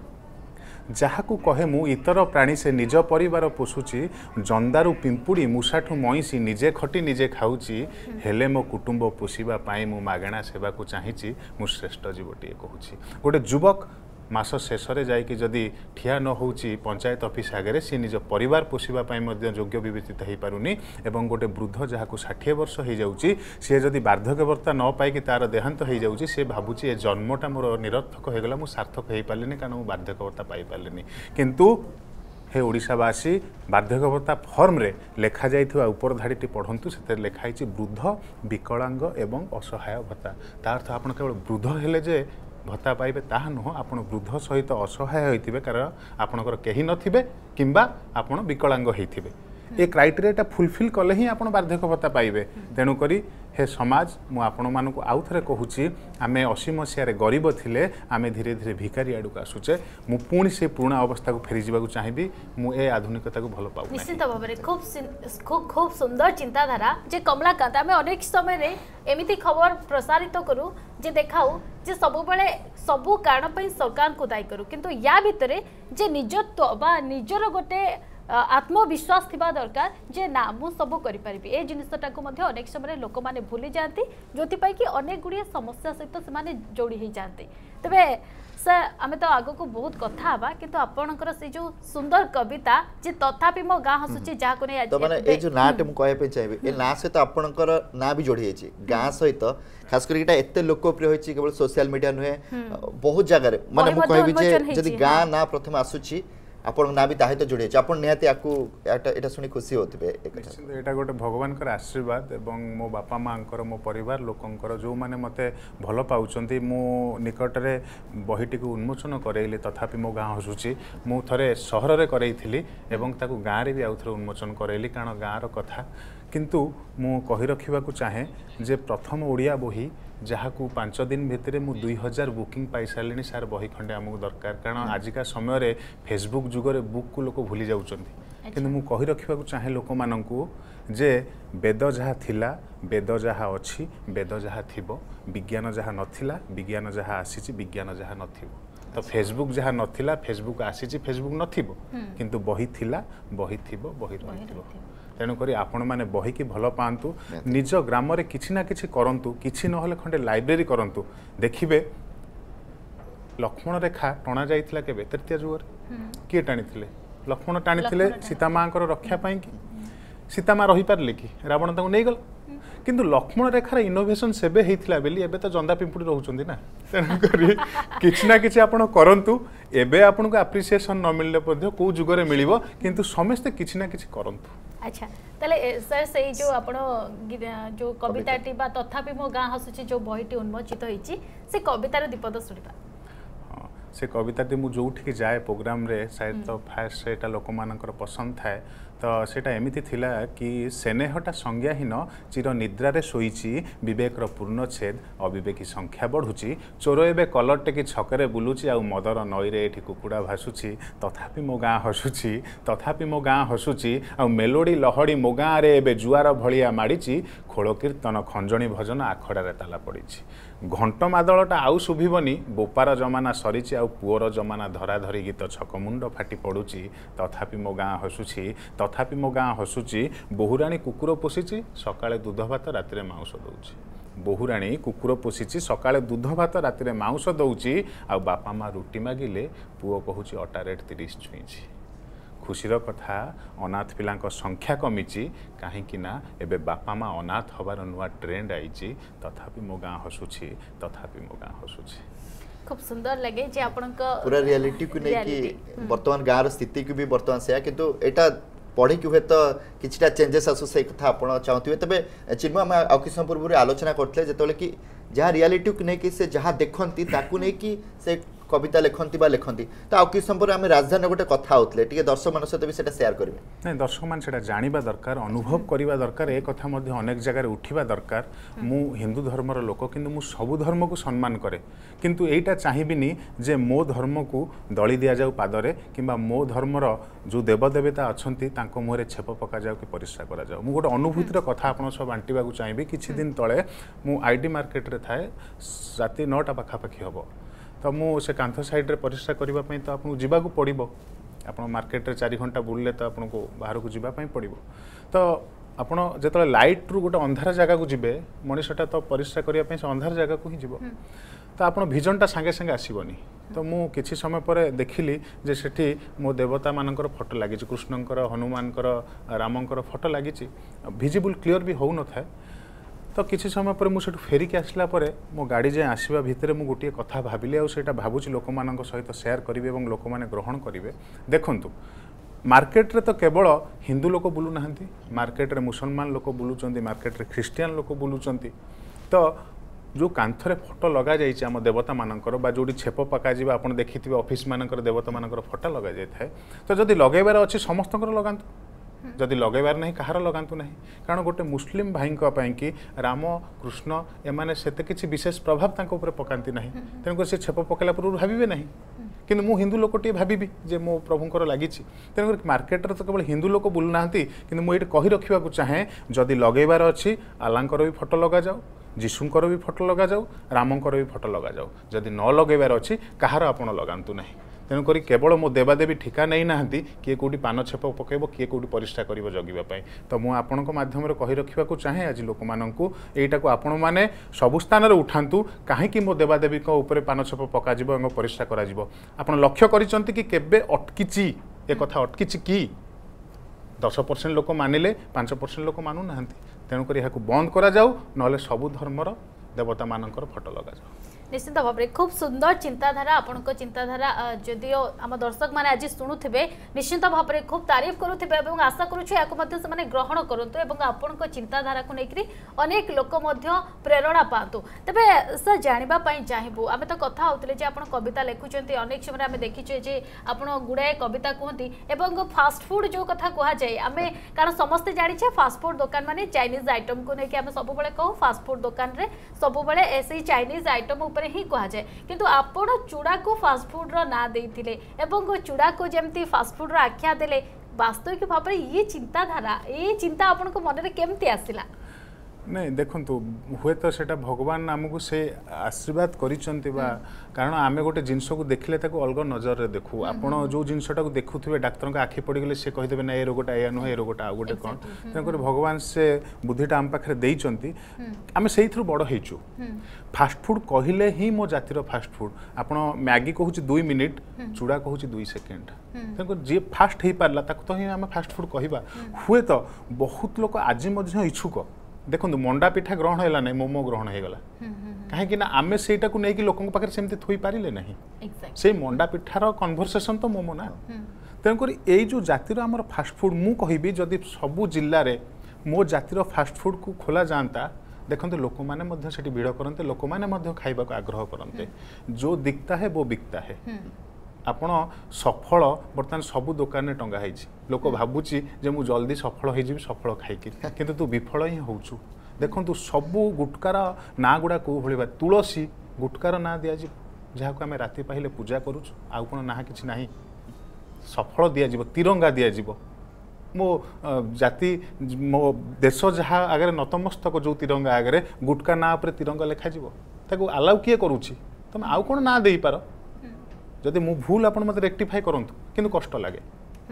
जहाकू कहे मु इतर प्राणी से निज परिवार पोषुची जंदारू पिंपुड़ी मूषाठू मईसी निजे खटी निजे खाऊची हेले मो कुटुंब पोषिबा पाई मु मागणा सेवा को चाहिची मु श्रेष्ठ जीवटीए कहूची गोटे युवक मास शेष जाइकी जदि ठिया न होउची पंचायत ऑफिस आगे सी निज परिवार पोषिबा पाई मध्य योग्य विवेचित हो पारुनी एवं गोटे वृद्ध जहां षाठी वर्ष हो जाउची सी जदि वार्धक्यवर्ता न पाई तार देहांत हो जाउची से भाबुची ए जन्मटा मोर निरर्थक हो गला मु सार्थक हो पारलिनी कारण मु वार्धक्यवर्ता पाई पारलिनी किंतु हे ओडिशावासी वार्धक्यवर्ता फर्म रे लेखा जाइथिबा ऊपर धाड़ीटी पढ़ंतु से लेखाई वृद्ध विकलांग एवं असहाय भत्ता तार अर्थ आपण केवल वृद्ध हेले जे भत्ता पाइबे ताहा नुह आपण वृद्ध सहित असहाय होइथिबे कारण आपणकर केही नथिबे किंबा आपण विकलांग होइथिबे ए क्राइटेरियाटा फुलफिल कले ही आपण वार्धक्य भत्ता पाइबे तेणु करी हे समाज मु आपण मानकु आउ थरे कहूची आमे अस्सी मसीह रे गरीब थिले आमे धीरे धीरे भिखारी आडू आसुचे मु पुणी से पुराना अवस्था को फेरी जीवा को चाहिबी मु ए आधुनिकता को भलो पाउ निश्चित भाबरे खूब खूब खूब सुंदर चिंताधारा जे कमलाकांत आमे अनेक समय रे एमिति खबर प्रसारित करू जे देखाऊ जे सब बेले सबु कारण पई सरकार को दायी करू किंतु या भितरे जे निजत्व बा निजर गोटे आत्मविश्वास थिबा दरकार जे ना मु सब करि परिबी ए जिनिसटा को मध्ये अनेक समय लोक माने भूली जाती जोति पई कि अनेक गुडी समस्या सहित से माने जोड़ी ही जाते तबे सर आमे तो आगो को बहुत कथा हबा किंतु आपनकर से जो सुंदर कविता जे तथापि मो गां हसुची जा को नै आज तो माने ए जो नाट मु कहै पे चाहिबे ए ना से तो आपनकर ना भी जोड़ी हेची गां सहित खास करी एटा एते लोकप्रिय होईची केवल सोशल मीडिया नुहे बहुत जगह रे माने मु कहबी जे जदी गां ना प्रथम आसुची आपण ना भी ताहे तो जोड़ी आपण निहाती आकू एटा एटा सुनी खुशी होतबे निश्चित एटा गोटे भगवान कर आशीर्वाद एवं मो बापा मांकर मो परिवार लोकंकर जो माने मते भलो पाउचंती मो निकट रे बहिटी को उन्मोचन करैले तथापि मो गां हसुची मु थरे शहर रे करैथिली एवं ताकू गां रे भी आउथरे उन्मोचन करैली कारण गां रो कथा किंतु मु कहि रखिबाकू चाहे जे प्रथम ओडिया बही जहाँ को पांच दिन भितर मु दुई हजार बुकिंग पाई सारे सार बही खंडे आमको दरकार कारण आजिका समय फेसबुक जुगरे बुक को लोक भूली जाउछंती किंतु मु कहि रखिबाकू चाहे लोक माननकू जे वेद जहाँ थिला वेद जहाँ अच्छी वेद जहाँ थिबो विज्ञान जहाँ नथिला विज्ञान जहाँ आसीची विज्ञान जहाँ नथिबो तो फेसबुक जहाँ नथिला फेसबुक आसीची फेसबुक नथिबो किंतु बही थिला बही थिबो बही रहिथिबो तेणुक आपण मैंने बही की भल पातु निज ग्राम रे किछि ना किछि करंतु किछि नहले खंडे लाइब्रेरी करंतु देखिबे लक्ष्मण रेखा टणा जाइथिला केबे तृतीय जुगर किए टाणीथिले लक्ष्मण टाणीथिले सीता मांकर रक्षा पाई कि सीता माँ रही पारले कि रावण ताको नै गल किंतु लक्ष्मण रेखार इनोवेशन सेबे हेइथिला बेली एबे तो जंदा पिंपुड़ी रहउचंदी ना तेणुकरी किछि ना किछि आपण करंतु एबे आपनको एप्रिसिएशन न मिलले पध्य को जुगरे मिलिबो किंतु समस्त किछि ना किछि करंतु अच्छा ताले सर से जो आपण जो कविताटी बा तथापि मो गाँ हसुची जो बहीटी उन्मोचित होईची से कवितार दीपद सुनिबा से कविताटी मु जोठी जाए प्रोग्राम रे शायद तो फास्ट सेटा लोक मानकर पसंद थाए तो सेटा एमिति थिला कि सेनेहटा संज्ञाहीन चिर निद्रा रे सोईची विवेकर पूर्णछेद अविवेकी संख्या बढ़ुची चोर एबे कलर टेकी छकरे बुलुची आ मदर नई रे एठी कुकुड़ा भासुची तथापि मो गाँ हसुची तथापि मो गाँ हसुची आ मेलोडी लहड़ी मो गाँ रे एबे जुआर भलिया माड़ीची खोल कीर्तन खंजणी भजन आखड़ा रे ताला पड़ीची घंट मादलटा आउ शुभिबनी बोपार जमाना सरीची आ पुअर जमाना धराधरी गीत छकमुंड फाटी पड़ुची तथापि मो गाँ हसुची तथापि मो गाँ हसुची बहुराणी कुकुर पोषिची सकाळे दूध भात रातिरे मांस दउची बहुराणी कुकुर पोषिची सकाळे दूध भात रातिरे मांस दउची आ बापा माँ रुटी मागिले पुओ कहूची अटा रेट तीस छुईची खुशीर कथा अनाथ पिलांक संख्या कमिची कहीं ना एबे बापा माँ अनाथ हबार नुआ ट्रेंड आईची तथापि मो गाँ हसुची तथापि मो गाँ हसुची खूब सुंदर लगे जे आपनक पूरा रियलिटी को नै कि वर्तमान गाँव स्थिति को भी वर्तमान से किंतु एटा पढ़ी कि हुए तो किछटा चेंजेस आसु से कथा आपण चाहते तबे चिन्मय हम आ किछ पूर्व आलोचना करथले जेतले कि जहाँ रियलिटी को नै कि से जहाँ देखंती ताकू नै कि से कविता लिखती बा लिखती तो आउ किछ समय आम राजधानी गोटे कथा होतले टिके दर्शक मान सहित भी सेटा शेयर करिवे नहीं दर्शक मान सेटा जानिबा दरकार अनुभव करिबा दरकार ए कथा मध्ये अनेक जगह उठिबा दरकार मु हिंदू धर्मर लोक किंतु मु सब धर्म को सम्मान करे किंतु एटा चाहिबिनी जे मो धर्म को दली दिया जाऊ पादरे किंबा मो धर्मर जो देवदेवता अछंती तांको मुहरे छेप पका जाऊ कि परिश्रा करा जाऊ मु गोटे अनुभूतिर कथा आपण सब बांटिबा को चाहिबी किछि दिन तळे मु आईडी मार्केट रे थाए राति नौटा पाखा पाखी हबो तो मु से कांथ साइड रे परिश्रा करिबा पई तो आपन जिबा को पड़िबो आपन मार्केट रे चार घंटा बुलले तो आपन को बाहर को जिबा पई पड़िबो तो आपन जेतले लाइट रु गोटे अंधार जगह को जिबे मनीषटा तो परिश्रा करिया पई से अंधार जगह को ही जिबो तो आपन विजनटा संगे संगे आसीबनी तो मु किछि समय पर देखिली जे सेठी मो देवता मानकर फोटो लागि छि कृष्णंकर हनुमानकर रामंकर फोटो लागि छि विजिबल क्लियर भी हो न थाए तो किसी समय पर मुझे फेरिक आसला परे मो गाड़ी जाए आसवा भितर मु गोटे कथा भाविली आ सेटा भाबुची लोक मानक सहित शेयर करिवे एवं लोक माने ग्रहण करिवे देखंतु मार्केट रे तो केवल हिंदू लोक बुलु नाहंती मार्केट रे मुसलमान लोक बुलुचंती मार्केट रे ख्रिस्टियन लोक बुलुचंती तो जो कांथरे फोटो लगा जाइए आम देवता मानकर बा जोड़ी छेप पका जी आपन देखिथिबे ऑफिस मानकर देवता मानकर फोटो लगा जाय थाए तो जदि लगेबार अछि समस्तकर लगांतु जदि लगेबार नहीं कहार लगांतु नहीं कारण गोटे मुस्लिम भाई कि राम कृष्ण एमाने सेते किछि विशेष प्रभाव तांको ऊपर पकांती नहीं तेणुकर से छेप पकेला पूर्व भाविबे नहीं किंतु मु हिंदू लोकटी भाविबी जे मो प्रभुंकर लागिछि तेणुकर मार्केट रे तो केवल हिंदू लोक बुलु नाहंती किंतु मु एठी कहि रखिबा को चाहे जदि लगेबार अछि आलांकर भी फोटो लगा जाऊ जीशुंकर भी फोटो लगा जाऊ रामंकर भी फोटो लगा जाऊ जदि न लगेबार अछि कहार आपण लगांतु नहीं तेणुक केवल मो देवादेवी ठिका नहीं नाहंती किए कोटी पान छेप पकेब किए कोटी परिश्रा करिवो जगिबा तो मु आपनक माध्यम रे कहि रखिबा को चाहे आज लोक माननकु एटा को आपण माने सब स्थान रे उठांतु काहे कि मो देवादेवी को ऊपर पान छेप पका जिवो एवं परिश्रा करा जिवो आपण लक्ष्य करिसंती कि केबे अटकिची ए कथा अटकिची की दस परसेंट लोक मानिले पांच परसेंट लोक मानु नाहंती तेणुक यहाँ बंद करा जाऊ नहले सबु धर्मर देवता मानकर फोटो लगा जाऊ निश्चित भाव में खूब सुंदर चिंताधारा आपण चिंताधारा जदिओ आम दर्शक मैंने आज शुणुवे निश्चित भाव में खूब तारीफ करुवे और आशा करुचे ग्रहण करूँ आपण चिंताधारा को लेकर अनेक लोक प्रेरणा पातु तेरे सर जानापी चाहबू आम तो कथा होते आप कविता लिखुंट अनेक समय आम देखीचे आप गुड़ाए कविता कहती फास्ट फूड जो कथा कहुए आम कारण समस्ते जाचे फास्ट फूड दुकान माने चाइनीज आइटम को लेकिन आम सब कहूँ फास्ट फूड दुकान में सब ऐसे चाइनीज आइटम ही कहुए किंतु आपण चूड़ा को फास्ट फूड रो ना देथिले एवं चूड़ा को जमती फास्ट फूड रो आख्या देले वास्तविक भाव में ये चिंताधारा ये चिंता आपण को मन में केमती आसिला नहीं देखु हुए तो सेटा भगवान आमको से आशीर्वाद करिसंती बा कारण आमे गोटे जिनस को देखले ताको अलग नजर रे देखु आपण जो जिनसटा को देखुथिबे डाक्टर का आखि पड़ी गले से कहि देबे ना ए रोगटा या न ए रोगटा आ गोटे कोन तकर भगवान से बुद्धिटा आम पाखरे देइचंती आमे सेही थ्रु बड़ हेचु फास्ट फूड कहिले ही मो जातिर फास्ट फूड आपण मैगी कहूची दो मिनिट चूड़ा कहूची दो सेकंड तकर जे फास्ट हे पारला ताको तो ही आमे फास्ट फूड कहिबा हुए तो बहुत लोक आज मध्य इच्छुक देखो मंडा पिठा ग्रहण है ना मोमो ग्रहण हो गला कहीं आमे सेटा को नहीं लोक पाखे सेमती थोई पारिले नहीं से मंडा पिठार कन्भरसेसन तो मोमो ना तेणुक यही जो जातिर आमर फास्ट फूड मु कहबी जदि सबु जिल्ला रे मो जातिर फास्ट फूड को खोला जाता देखते लोक मैंने से भिड़ करते लोक मैंने खाइबा को आग्रह करते जो दिखता है वो बिकता है आपण सफल बर्तमान सबू दुकान में टंगा है लोक भावुची जे मु जल्दी सफल हो सफल खाइकी किंतु तू विफल ही होचु देखु सबू गुटकार ना गुड़ा कौ भाई तुलसी गुटकार ना दि जहाँ को आम राति पाइले पूजा करुचु आउ कौन ना कि ना सफल दि तिरंगा दि मो जाति मो देश जहाँ आगे नतमस्तक जो तिरंगा आगे गुटका ना उपरे तिरंगा लिखा आलाउ किए करुच्ची तुम आउ कौन ना दे पार जदि मु भूल आपण मते रेक्टिफाई करंतु किंतु कष्ट लागे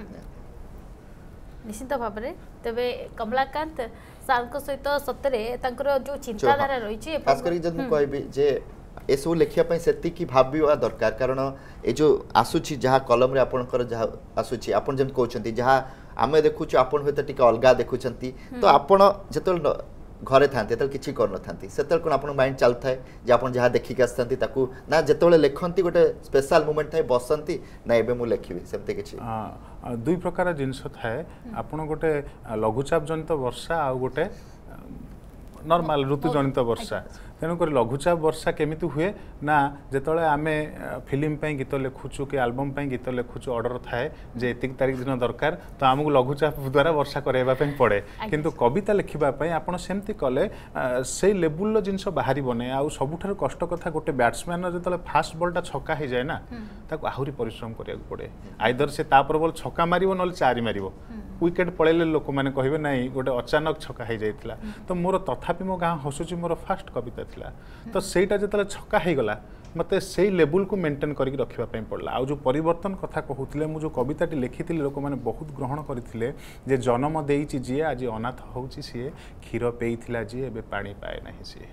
निश्चित भाव में तेबे कमलाकांत सार को सहित सतरे तांकर जो चिंताधारा रही छे खास करी जद मु कहबी जे ए सब लेखिया पई सेति की भाबिवा दरकार कारण ए जो आसुची जहा कलम रे आपनकर जहा आसुची आपन जन कहउछंती जहा आमे देखुछु आपन होत टिके अलगा देखुछंती तो आपन जतल घरे थांते तो किसी कर नथांती सेतल कोन आपन माइंड चलथाय जे आपन जहा देखि के आस्तंती ताकू ना जेतोले लेखंती गोटे स्पेशल मोमेंट थाय बसंती ना एबे मु लेखिबी सेमते किछि दुई प्रकार जिंस थाए आपन गोटे लघुचाप जनित वर्षा आ गोटे नॉर्मल ऋतु जनित वर्षा तेणुक लघुचाप वर्षा केमिति हुए ना जिते आम फिल्म पे गीत लिखुचु कि आल्बम पे गीत लिखुचु ऑर्डर थाए जे एतिक तारीख दिन दरकार तो आमको लघुचाप द्वारा वर्षा कराइबा पड़े किंतु कविता लिखिबापी आपड़ सेमती कले से लेवुल जिनस बाहर बने आउ सबुठार कष्ट कथा गोटे बैट्समैन जो फास्ट बॉलटा छक्का हो जाए ना ताको आहुरी परिश्रम करिया पड़े आइदर से तापर बॉल छक्का मारिबो नले चारि मारिबो विकेट पड़ेले लोक मैंने कहे ना गोटे अचानक छक्का हो जाता तो मोर तथापि मो गाँ हसुची मोर फास्ट कविता थिला तो सेटा जिते छक्का हो गला मत से लेवल को मेंटेन करके रखापी पड़ा आउ जो परिवर्तन कथा कहते मुझे जो कविताटी लिखी लोक मैंने बहुत ग्रहण करते जे जन्म देइछि जी आज अनाथ होउछि सी क्षीर पेइथिला जी एबे पानी पाए नहीं सी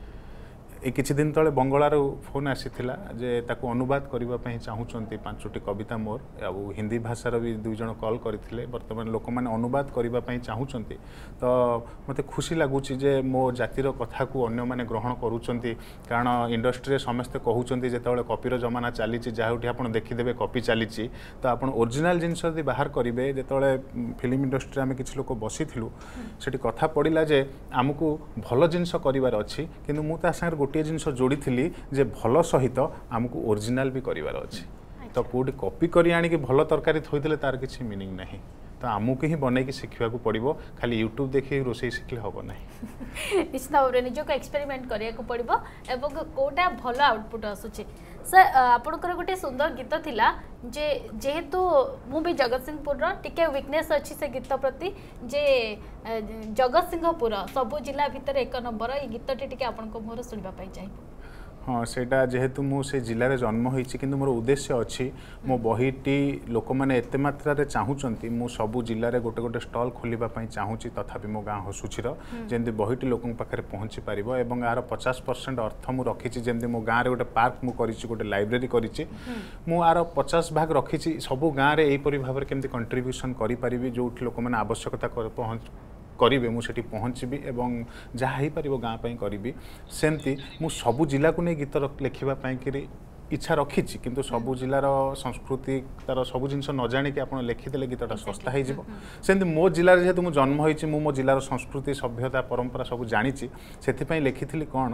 ए किछि दिन तले बंगलार फोन आसीथिला जे ताको अनुवाद करिबा पई चाहूचंती पांचटी कविता मोर आ हिंदी भाषार भी दुई जन कॉल करथिले वर्तमान लोक माने अनुवाद करिबा पई चाहूचंती तो मते खुशी लागुची जे मो जातिर कथा को अन्य माने ग्रहण करूचंती कारण इंडस्ट्री समस्त कहउचंती जेतेबेले कॉपीर जमाना चलीची जाहुठी आपण देखिदेबे कॉपी चलीची तो आपण ओरिजिनल जिंस यदि बाहर करिवे जेतेबेले फिल्म इंडस्ट्री आमे किछि लोक बसिथिलु सेठी कथा पडिला जे आमको भल जिंस करिवार अछि किंतु मु ता संगे गोटे जिनस जोड़ी थी जे भल सहित आमको ओरिजिनाल भी करार अच्छे तो कौटी कॉपी करी आनिक भल तरकारी थोड़े तार किसी मीनिंग नहीं तो आमको ही बनई शिखा पड़ो खाली यूट्यूब देखिए रोसे शिखले हम ना निश्चित भाव में निजक एक्सपेरिमेंट करिया पड़ो एवं कोटा भल आउटपुट आसुचे सर आपणकर गोटे सुंदर गीत थिला जे जेहेतु मु भी जगत सिंहपुर टिके वीकनेस अच्छी से गीत प्रति जे जगत सिंहपुर सबु जिला भितर एक नंबर ये गीतटी टिके आपन को मोर सुनबा पई चाहिए हाँ सेटा जेहेतु मु से जिले में जन्म होइछि किंतु मोर उद्देश्य अच्छी मो बहीटी लोक मैंने एते मात्रा रे चाहूचंती मु सबु जिले में गोटे गोटे स्टॉल खोलिबा पई चाहूची तथापि मो गाँ हसुछिर जेमती बहीटी लोकन पाखरे पहुँची पारिबो एवं यार पचास परसेंट अर्थ मु रखिछि जेमती मो गाँ रे गोटे पार्क मु करिछि गोटे लाइब्रेरी करिछि मु यार पचास भाग रखिछि सबु गाँ रे एई परि भाबरे केमती कंट्रीब्यूशन करि पारिबि जोठी लोक मैंने आवश्यकता पहुँच करेंगे मुझे पहुँचबी और जहाँ हो पार गाँव करी सेमती मु सबू जिला को नहीं गीत लिखापी इच्छा रखी किंतु सबू जिलार संस्कृति तार सब जिन न जाणिक आप लिखिदे गीतटा सस्ता हो सेमती मो जिले जेहेतु मुझे जन्म होती मो जिलार संस्कृति सभ्यता परंपरा सब जानी से लिखी कौन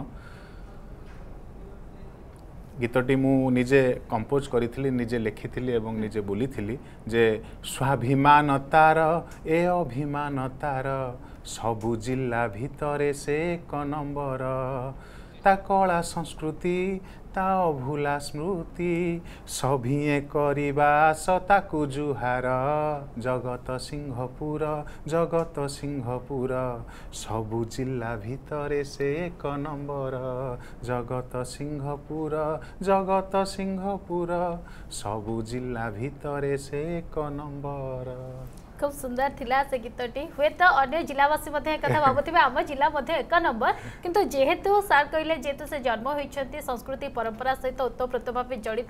गीतटी मु निजे कंपोज करी निजे लिखी एवं निजे बोली जे स्वाभिमान तार ए अभिमान तार सबु जिला भितरे से एक नंबर ता कला संस्कृति ता अभूला स्मृति सभिए करिबा सताकु जुहार जगत सिंहपुर जगत सिंहपुर सबु जिला भितरे से एक नंबर जगत सिंहपुर जगत सिंहपुर सबु जिला भितरे से एक नंबर। खूब सुंदर थिला से गीतटी हुए तो अन्य जिलावासी कथा भावुवे आम जिला एक नंबर किंतु जेहेतु सार कहले जेहेतु से जन्म होती संस्कृति परंपरा सहित ओतप्रोत भाव जड़ित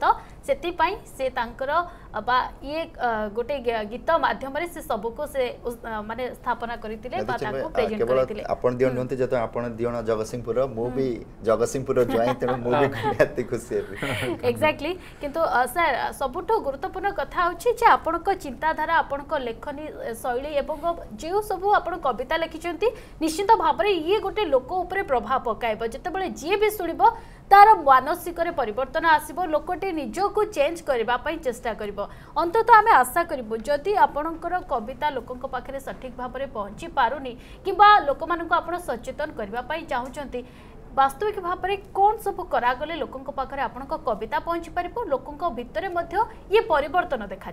से तांकर बा ये गोटे गीत माध्यम से सबको से माने स्थापना करथिले बा ताको प्रेजेंट करथिले आपण दियन नते जत आपण दियन जगतसिंहपुर मु भी जगतसिंहपुर जॉइन तेनु मु भी खुशी खुशी हेबी एग्जैक्टली किंतु सर सबुठो गुरुत्वपूर्ण कथा होछि जे आपनको चिंताधारा आपनको लेखन शैली एवं जो सब आप कविता लिखिं निश्चित भाव में ये गोटे लोक उपर प्रभाव पकाइब जितेबाला जी भी शुणव तार मानसिक परिवर्तन आसब लोकटे निजक चेंज करने चेष्टा कर अंतत आम आशा करूँ जदि आपणकर कविता लोक पाखे सठिक भाव में पहुँची पारुनी कि लोक मानक आप सचेतन करने चाहते वास्तविक भाव में कौन सब करागले लोक पाखे आपण कविता पहुँची पार लोकों भितर ये परिवर्तन देखा।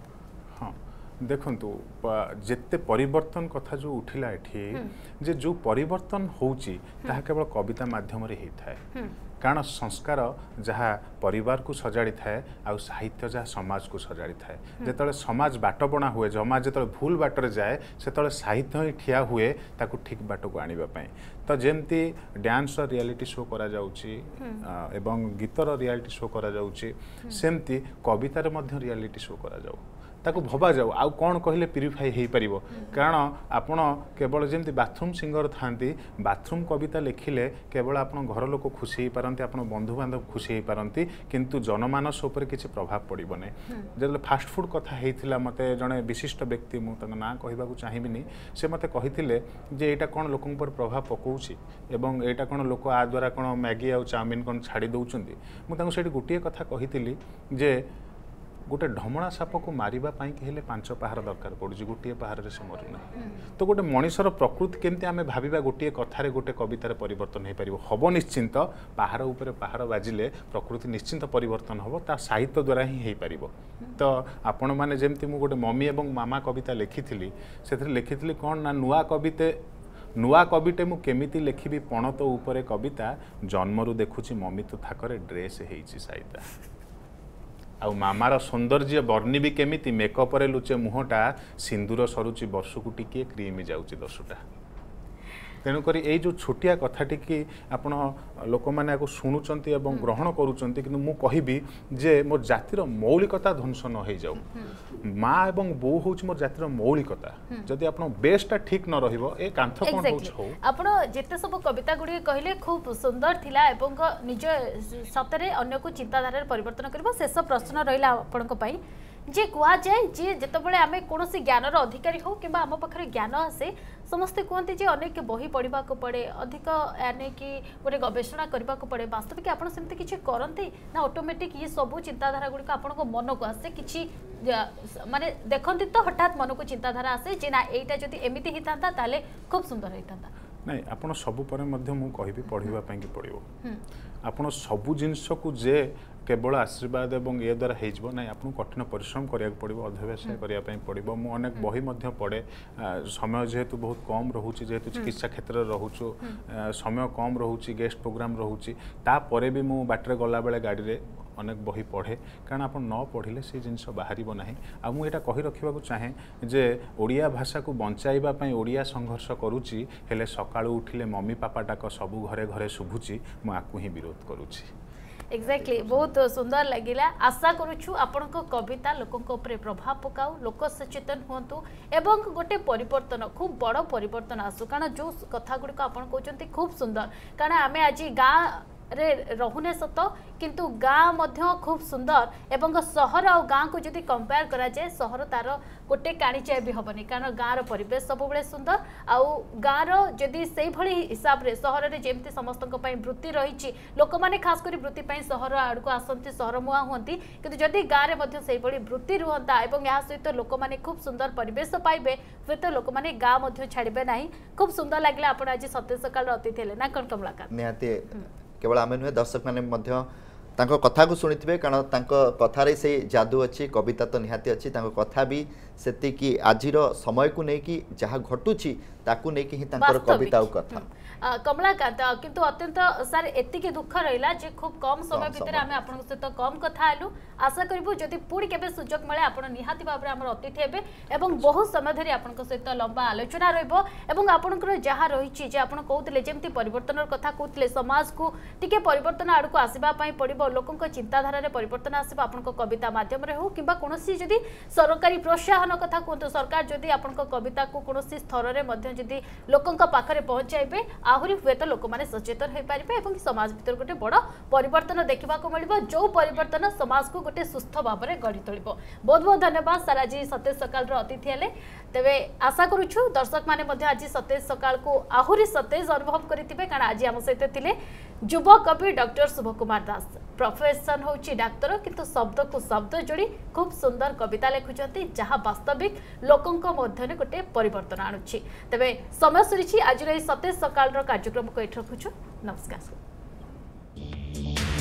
हाँ देखंतु जिते परिवर्तन कथा जो उठिला एठी जे जो परिवर्तन होउची ताहा केवल कविता माध्यम रे हेई थाए कारण संस्कार जहाँ परिवार को सजाड़ी थाए आ साहित्य जहाँ समाज को सजाड़ी थाए जेतले समाज बाटबणा हुए समाज जेतले भूल बाटर जाए सेतले साहित्य ही ठिया हुए ताकू ठीक बाट को आनिबा पई तो जेमती डांस रियलिटी शो करा जाउची एवं गीतर रियलिटी शो करा जाउची सेमती कवितार मध्य रियलिटी शो करा जाउ ताकू भबा जाऊ आउ कौन कहले प्यूरीफाई हो पार कारण आपण केवल जमी बाथरूम सिंगर थांती बाथरूम कविता लिखिले केवल आप घर लोक खुशी हो पारती आप बंधु बांधव खुशी हो पारती किंतु जनमानस उपर किसी प्रभाव पड़ो ना जो फास्ट फूड कथा होता मत जड़े विशिष्ट व्यक्ति मुझे ना कहवाक चाहिए से मत कही जे यहाँ कौन लोक प्रभाव पकाउछि एवं यहाँ कौन लोक आ द्वारा कौन मैगी आ चाउमिन कौन छाड़ी दौरान मुझे गोटे कथा कही जे गोटे ढमणा साप को मारिबा पाई कहले पांच पहाड़ दरकार पड़ुछि गोटे पहाड़ से मरुना तो गोटे मनीषर प्रकृति केमती आमे भाबिबा गोटे कथारे गोटे कवितार परिवर्तन हो पारिबो हबो निश्चिंत पहाड़ ऊपर पहाड़ बाजिले प्रकृति निश्चिंत परिवर्तन हबो ता साहित्य द्वारा ही हो पारिबो तो आपण माने जेमती मु गोटे मम्मी एवं मामा कविता लिखिथिली सेथरे लिखिथिली कोन ना नुआ कविते नुआ कविटे मु केमिति लिखिबी पणत ऊपर कविता जन्मरु देखुछि मम्मी तो थाकरे ड्रेस हेइछि साइता आ मामार सौंदर्य वर्णी भी केमिति मेकअप रे लुचे मुहटा सिंदूर सरुची वर्ष को टिके क्रीम जाउची दसटा तेणुक ये जो छोटिया कथाटी कि आपण लोक मैंने शुणुंट और ग्रहण करुँच कि मु कहबी जे मोर जातिर मौलिकता ध्वंस न हो जाऊ माँ और बो हूँ मोर जातिर मौलिकता जदि आप बेसटा ठीक न रहिबो ए कांथ कोन हो आपण जेते सब कविता गुडी कहले खूब सुंदर थिला एवं निज सतरे अन्य को चिंताधारा परिवर्तन करबो शेष प्रश्न रहिला आपण को पई जे कुआ जाए जे जेतबळे आमे कोनोसी ज्ञानर अधिकारी हो किबा आम पाखरे ज्ञान आसे समस्ते कहते जे अनेक बही पढ़ा पड़े अधिक यानी कि गोटे गवेषणा करने को पड़े वास्तविक आप किसी करते ना ऑटोमेटिक ये सब चिंताधारा गुड़िक आपण मन को आसे कि माने देखते तो हठात मन को चिंताधारा आसे जे ना एटा जदि एमिति हिता ताले खूब सुंदर हिता नहीं आपण सबु परे मध्य मु कहबी पढ़िबा पई कि पड़िबो आपण सबु जिंस को जे केवल आशीर्वाद एवं ये द्वारा हो ना आपको कठिन परिश्रम करा पड़ो अध्यवसाय करने पड़ो मु अनेक बही पढ़े समय जेहेतु बहुत कम रोचे जेहेतु चिकित्सा क्षेत्र में रोचु समय कम रोचे गेस्ट प्रोग्राम रोचे तापर भी मु बाटर गला बेले गाड़ी में अनेक बही पढ़े कारण आप न पढ़ले से जिनस बाहर ना आ मुझे कही रखा चाहे जे ओडिया भाषा को बचाइवाई ओडिया संघर्ष करुच्ची हेले सकाळु उठिले मम्मी पापा डाक सबू घरे घरे शुभुची मु आकु ही विरोध करुच्ची एक्जाक्टली बहुत सुंदर लगिला आशा करूछु आपनको कविता लोकंक ऊपर प्रभाव पकाऊ लोक सचेतन हुंतु एवं गोटे परिवर्तन खूब बड़ परिवर्तन आसु कारण जो कथा गुडी आपण कहउचंती खूब सुंदर कारण आमे आज गाँ रे रहुने सत किंतु गाँ मध्य खूब सुंदर एवं सहर और गाँ को जदि कंपेयर करा जाए सहर तार गोटे काणीचाए भी हेनी कारण गाँव परिवेश सब बड़े सुंदर आउ गाँव जदि से भली हिसाब रे सहर रे जेमती समस्त वृत्ति रही लोक मैंने खास कर वृत्ति सहर आड़ को आसती सहर मुआ हमें किंतु जदि गाँव में से वृत्ति रुहता और या सहित लोक मैंने खूब सुंदर परिवेश पाइबे हुए तो लोक मैंने गाँ छाड़े ना खूब सुंदर लगे आप आज सत्य सकाल अतिथि है ना कौन कमलाकांत निहाती केवल आम नुहे दर्शक मैंने कथा को शुणी कारण कथार से जादू अच्छी कविता तो निहाती अच्छी कथा भी से आज समय को लेकिन जहाँ घटुची ताकू लेकिन ही कविता और कथा कमलाकांत किंतु अत्यंत सार एतिके दुख रहा जे खूब कम समय भितर आम आप सहित कम कथा हेलु आशा करूँ जदि पुणी केबे सुजोग मिले आप निहाती भाव में अतिथि हेबे एवं बहुत समय धरी आपन सहित लंबा आलोचना रहिबो एवं आपनकर जहाँ रही जे आपन कहउतले जेमती परिवर्तन कथा कहउतले समाज को टिके परिवर्तन आड़ को आसीबा पई पड़िबो लोकंक चिंताधारा रे परिवर्तन आसीबो आपनक कविता माध्यम रे हो किबा कोनोसी जदि सरकारी प्रोत्साहन कथा कहतु सरकार जदि आपनक कविता को कोनोसी स्तर रे मध्य जदि लोकंक पाखरे पहुंचाइबे आहुरी हुए तो लोक मैंने सचेतन हो पारे और समाज भीतर गोटे बड़ परिवर्तन देखा मिल जो परिवर्तन समाज को गोटे सुस्थ भाव में गढ़ी तोड़ बहुत बहुत धन्यवाद सर आज सतेज सकाल अतिथि हेले तेरे आशा करुछु दर्शक मैंने आज सतेज सकाल को आहुरी सतेज अनुभव करेंगे कारण आज आम सहित थे युवा कवि डॉक्टर शुभ कुमार दास प्रोफेशन हूँ डाक्तर किंतु शब्द को शब्द जोड़ी खूब सुंदर कविता लिखुंट जहाँ वास्तविक लोकों मध्य गोटे परिवर्तन आणुछि तेरे समय सरी आज सतेज सकाल कार्यक्रम को ये रखुछु नमस्कार।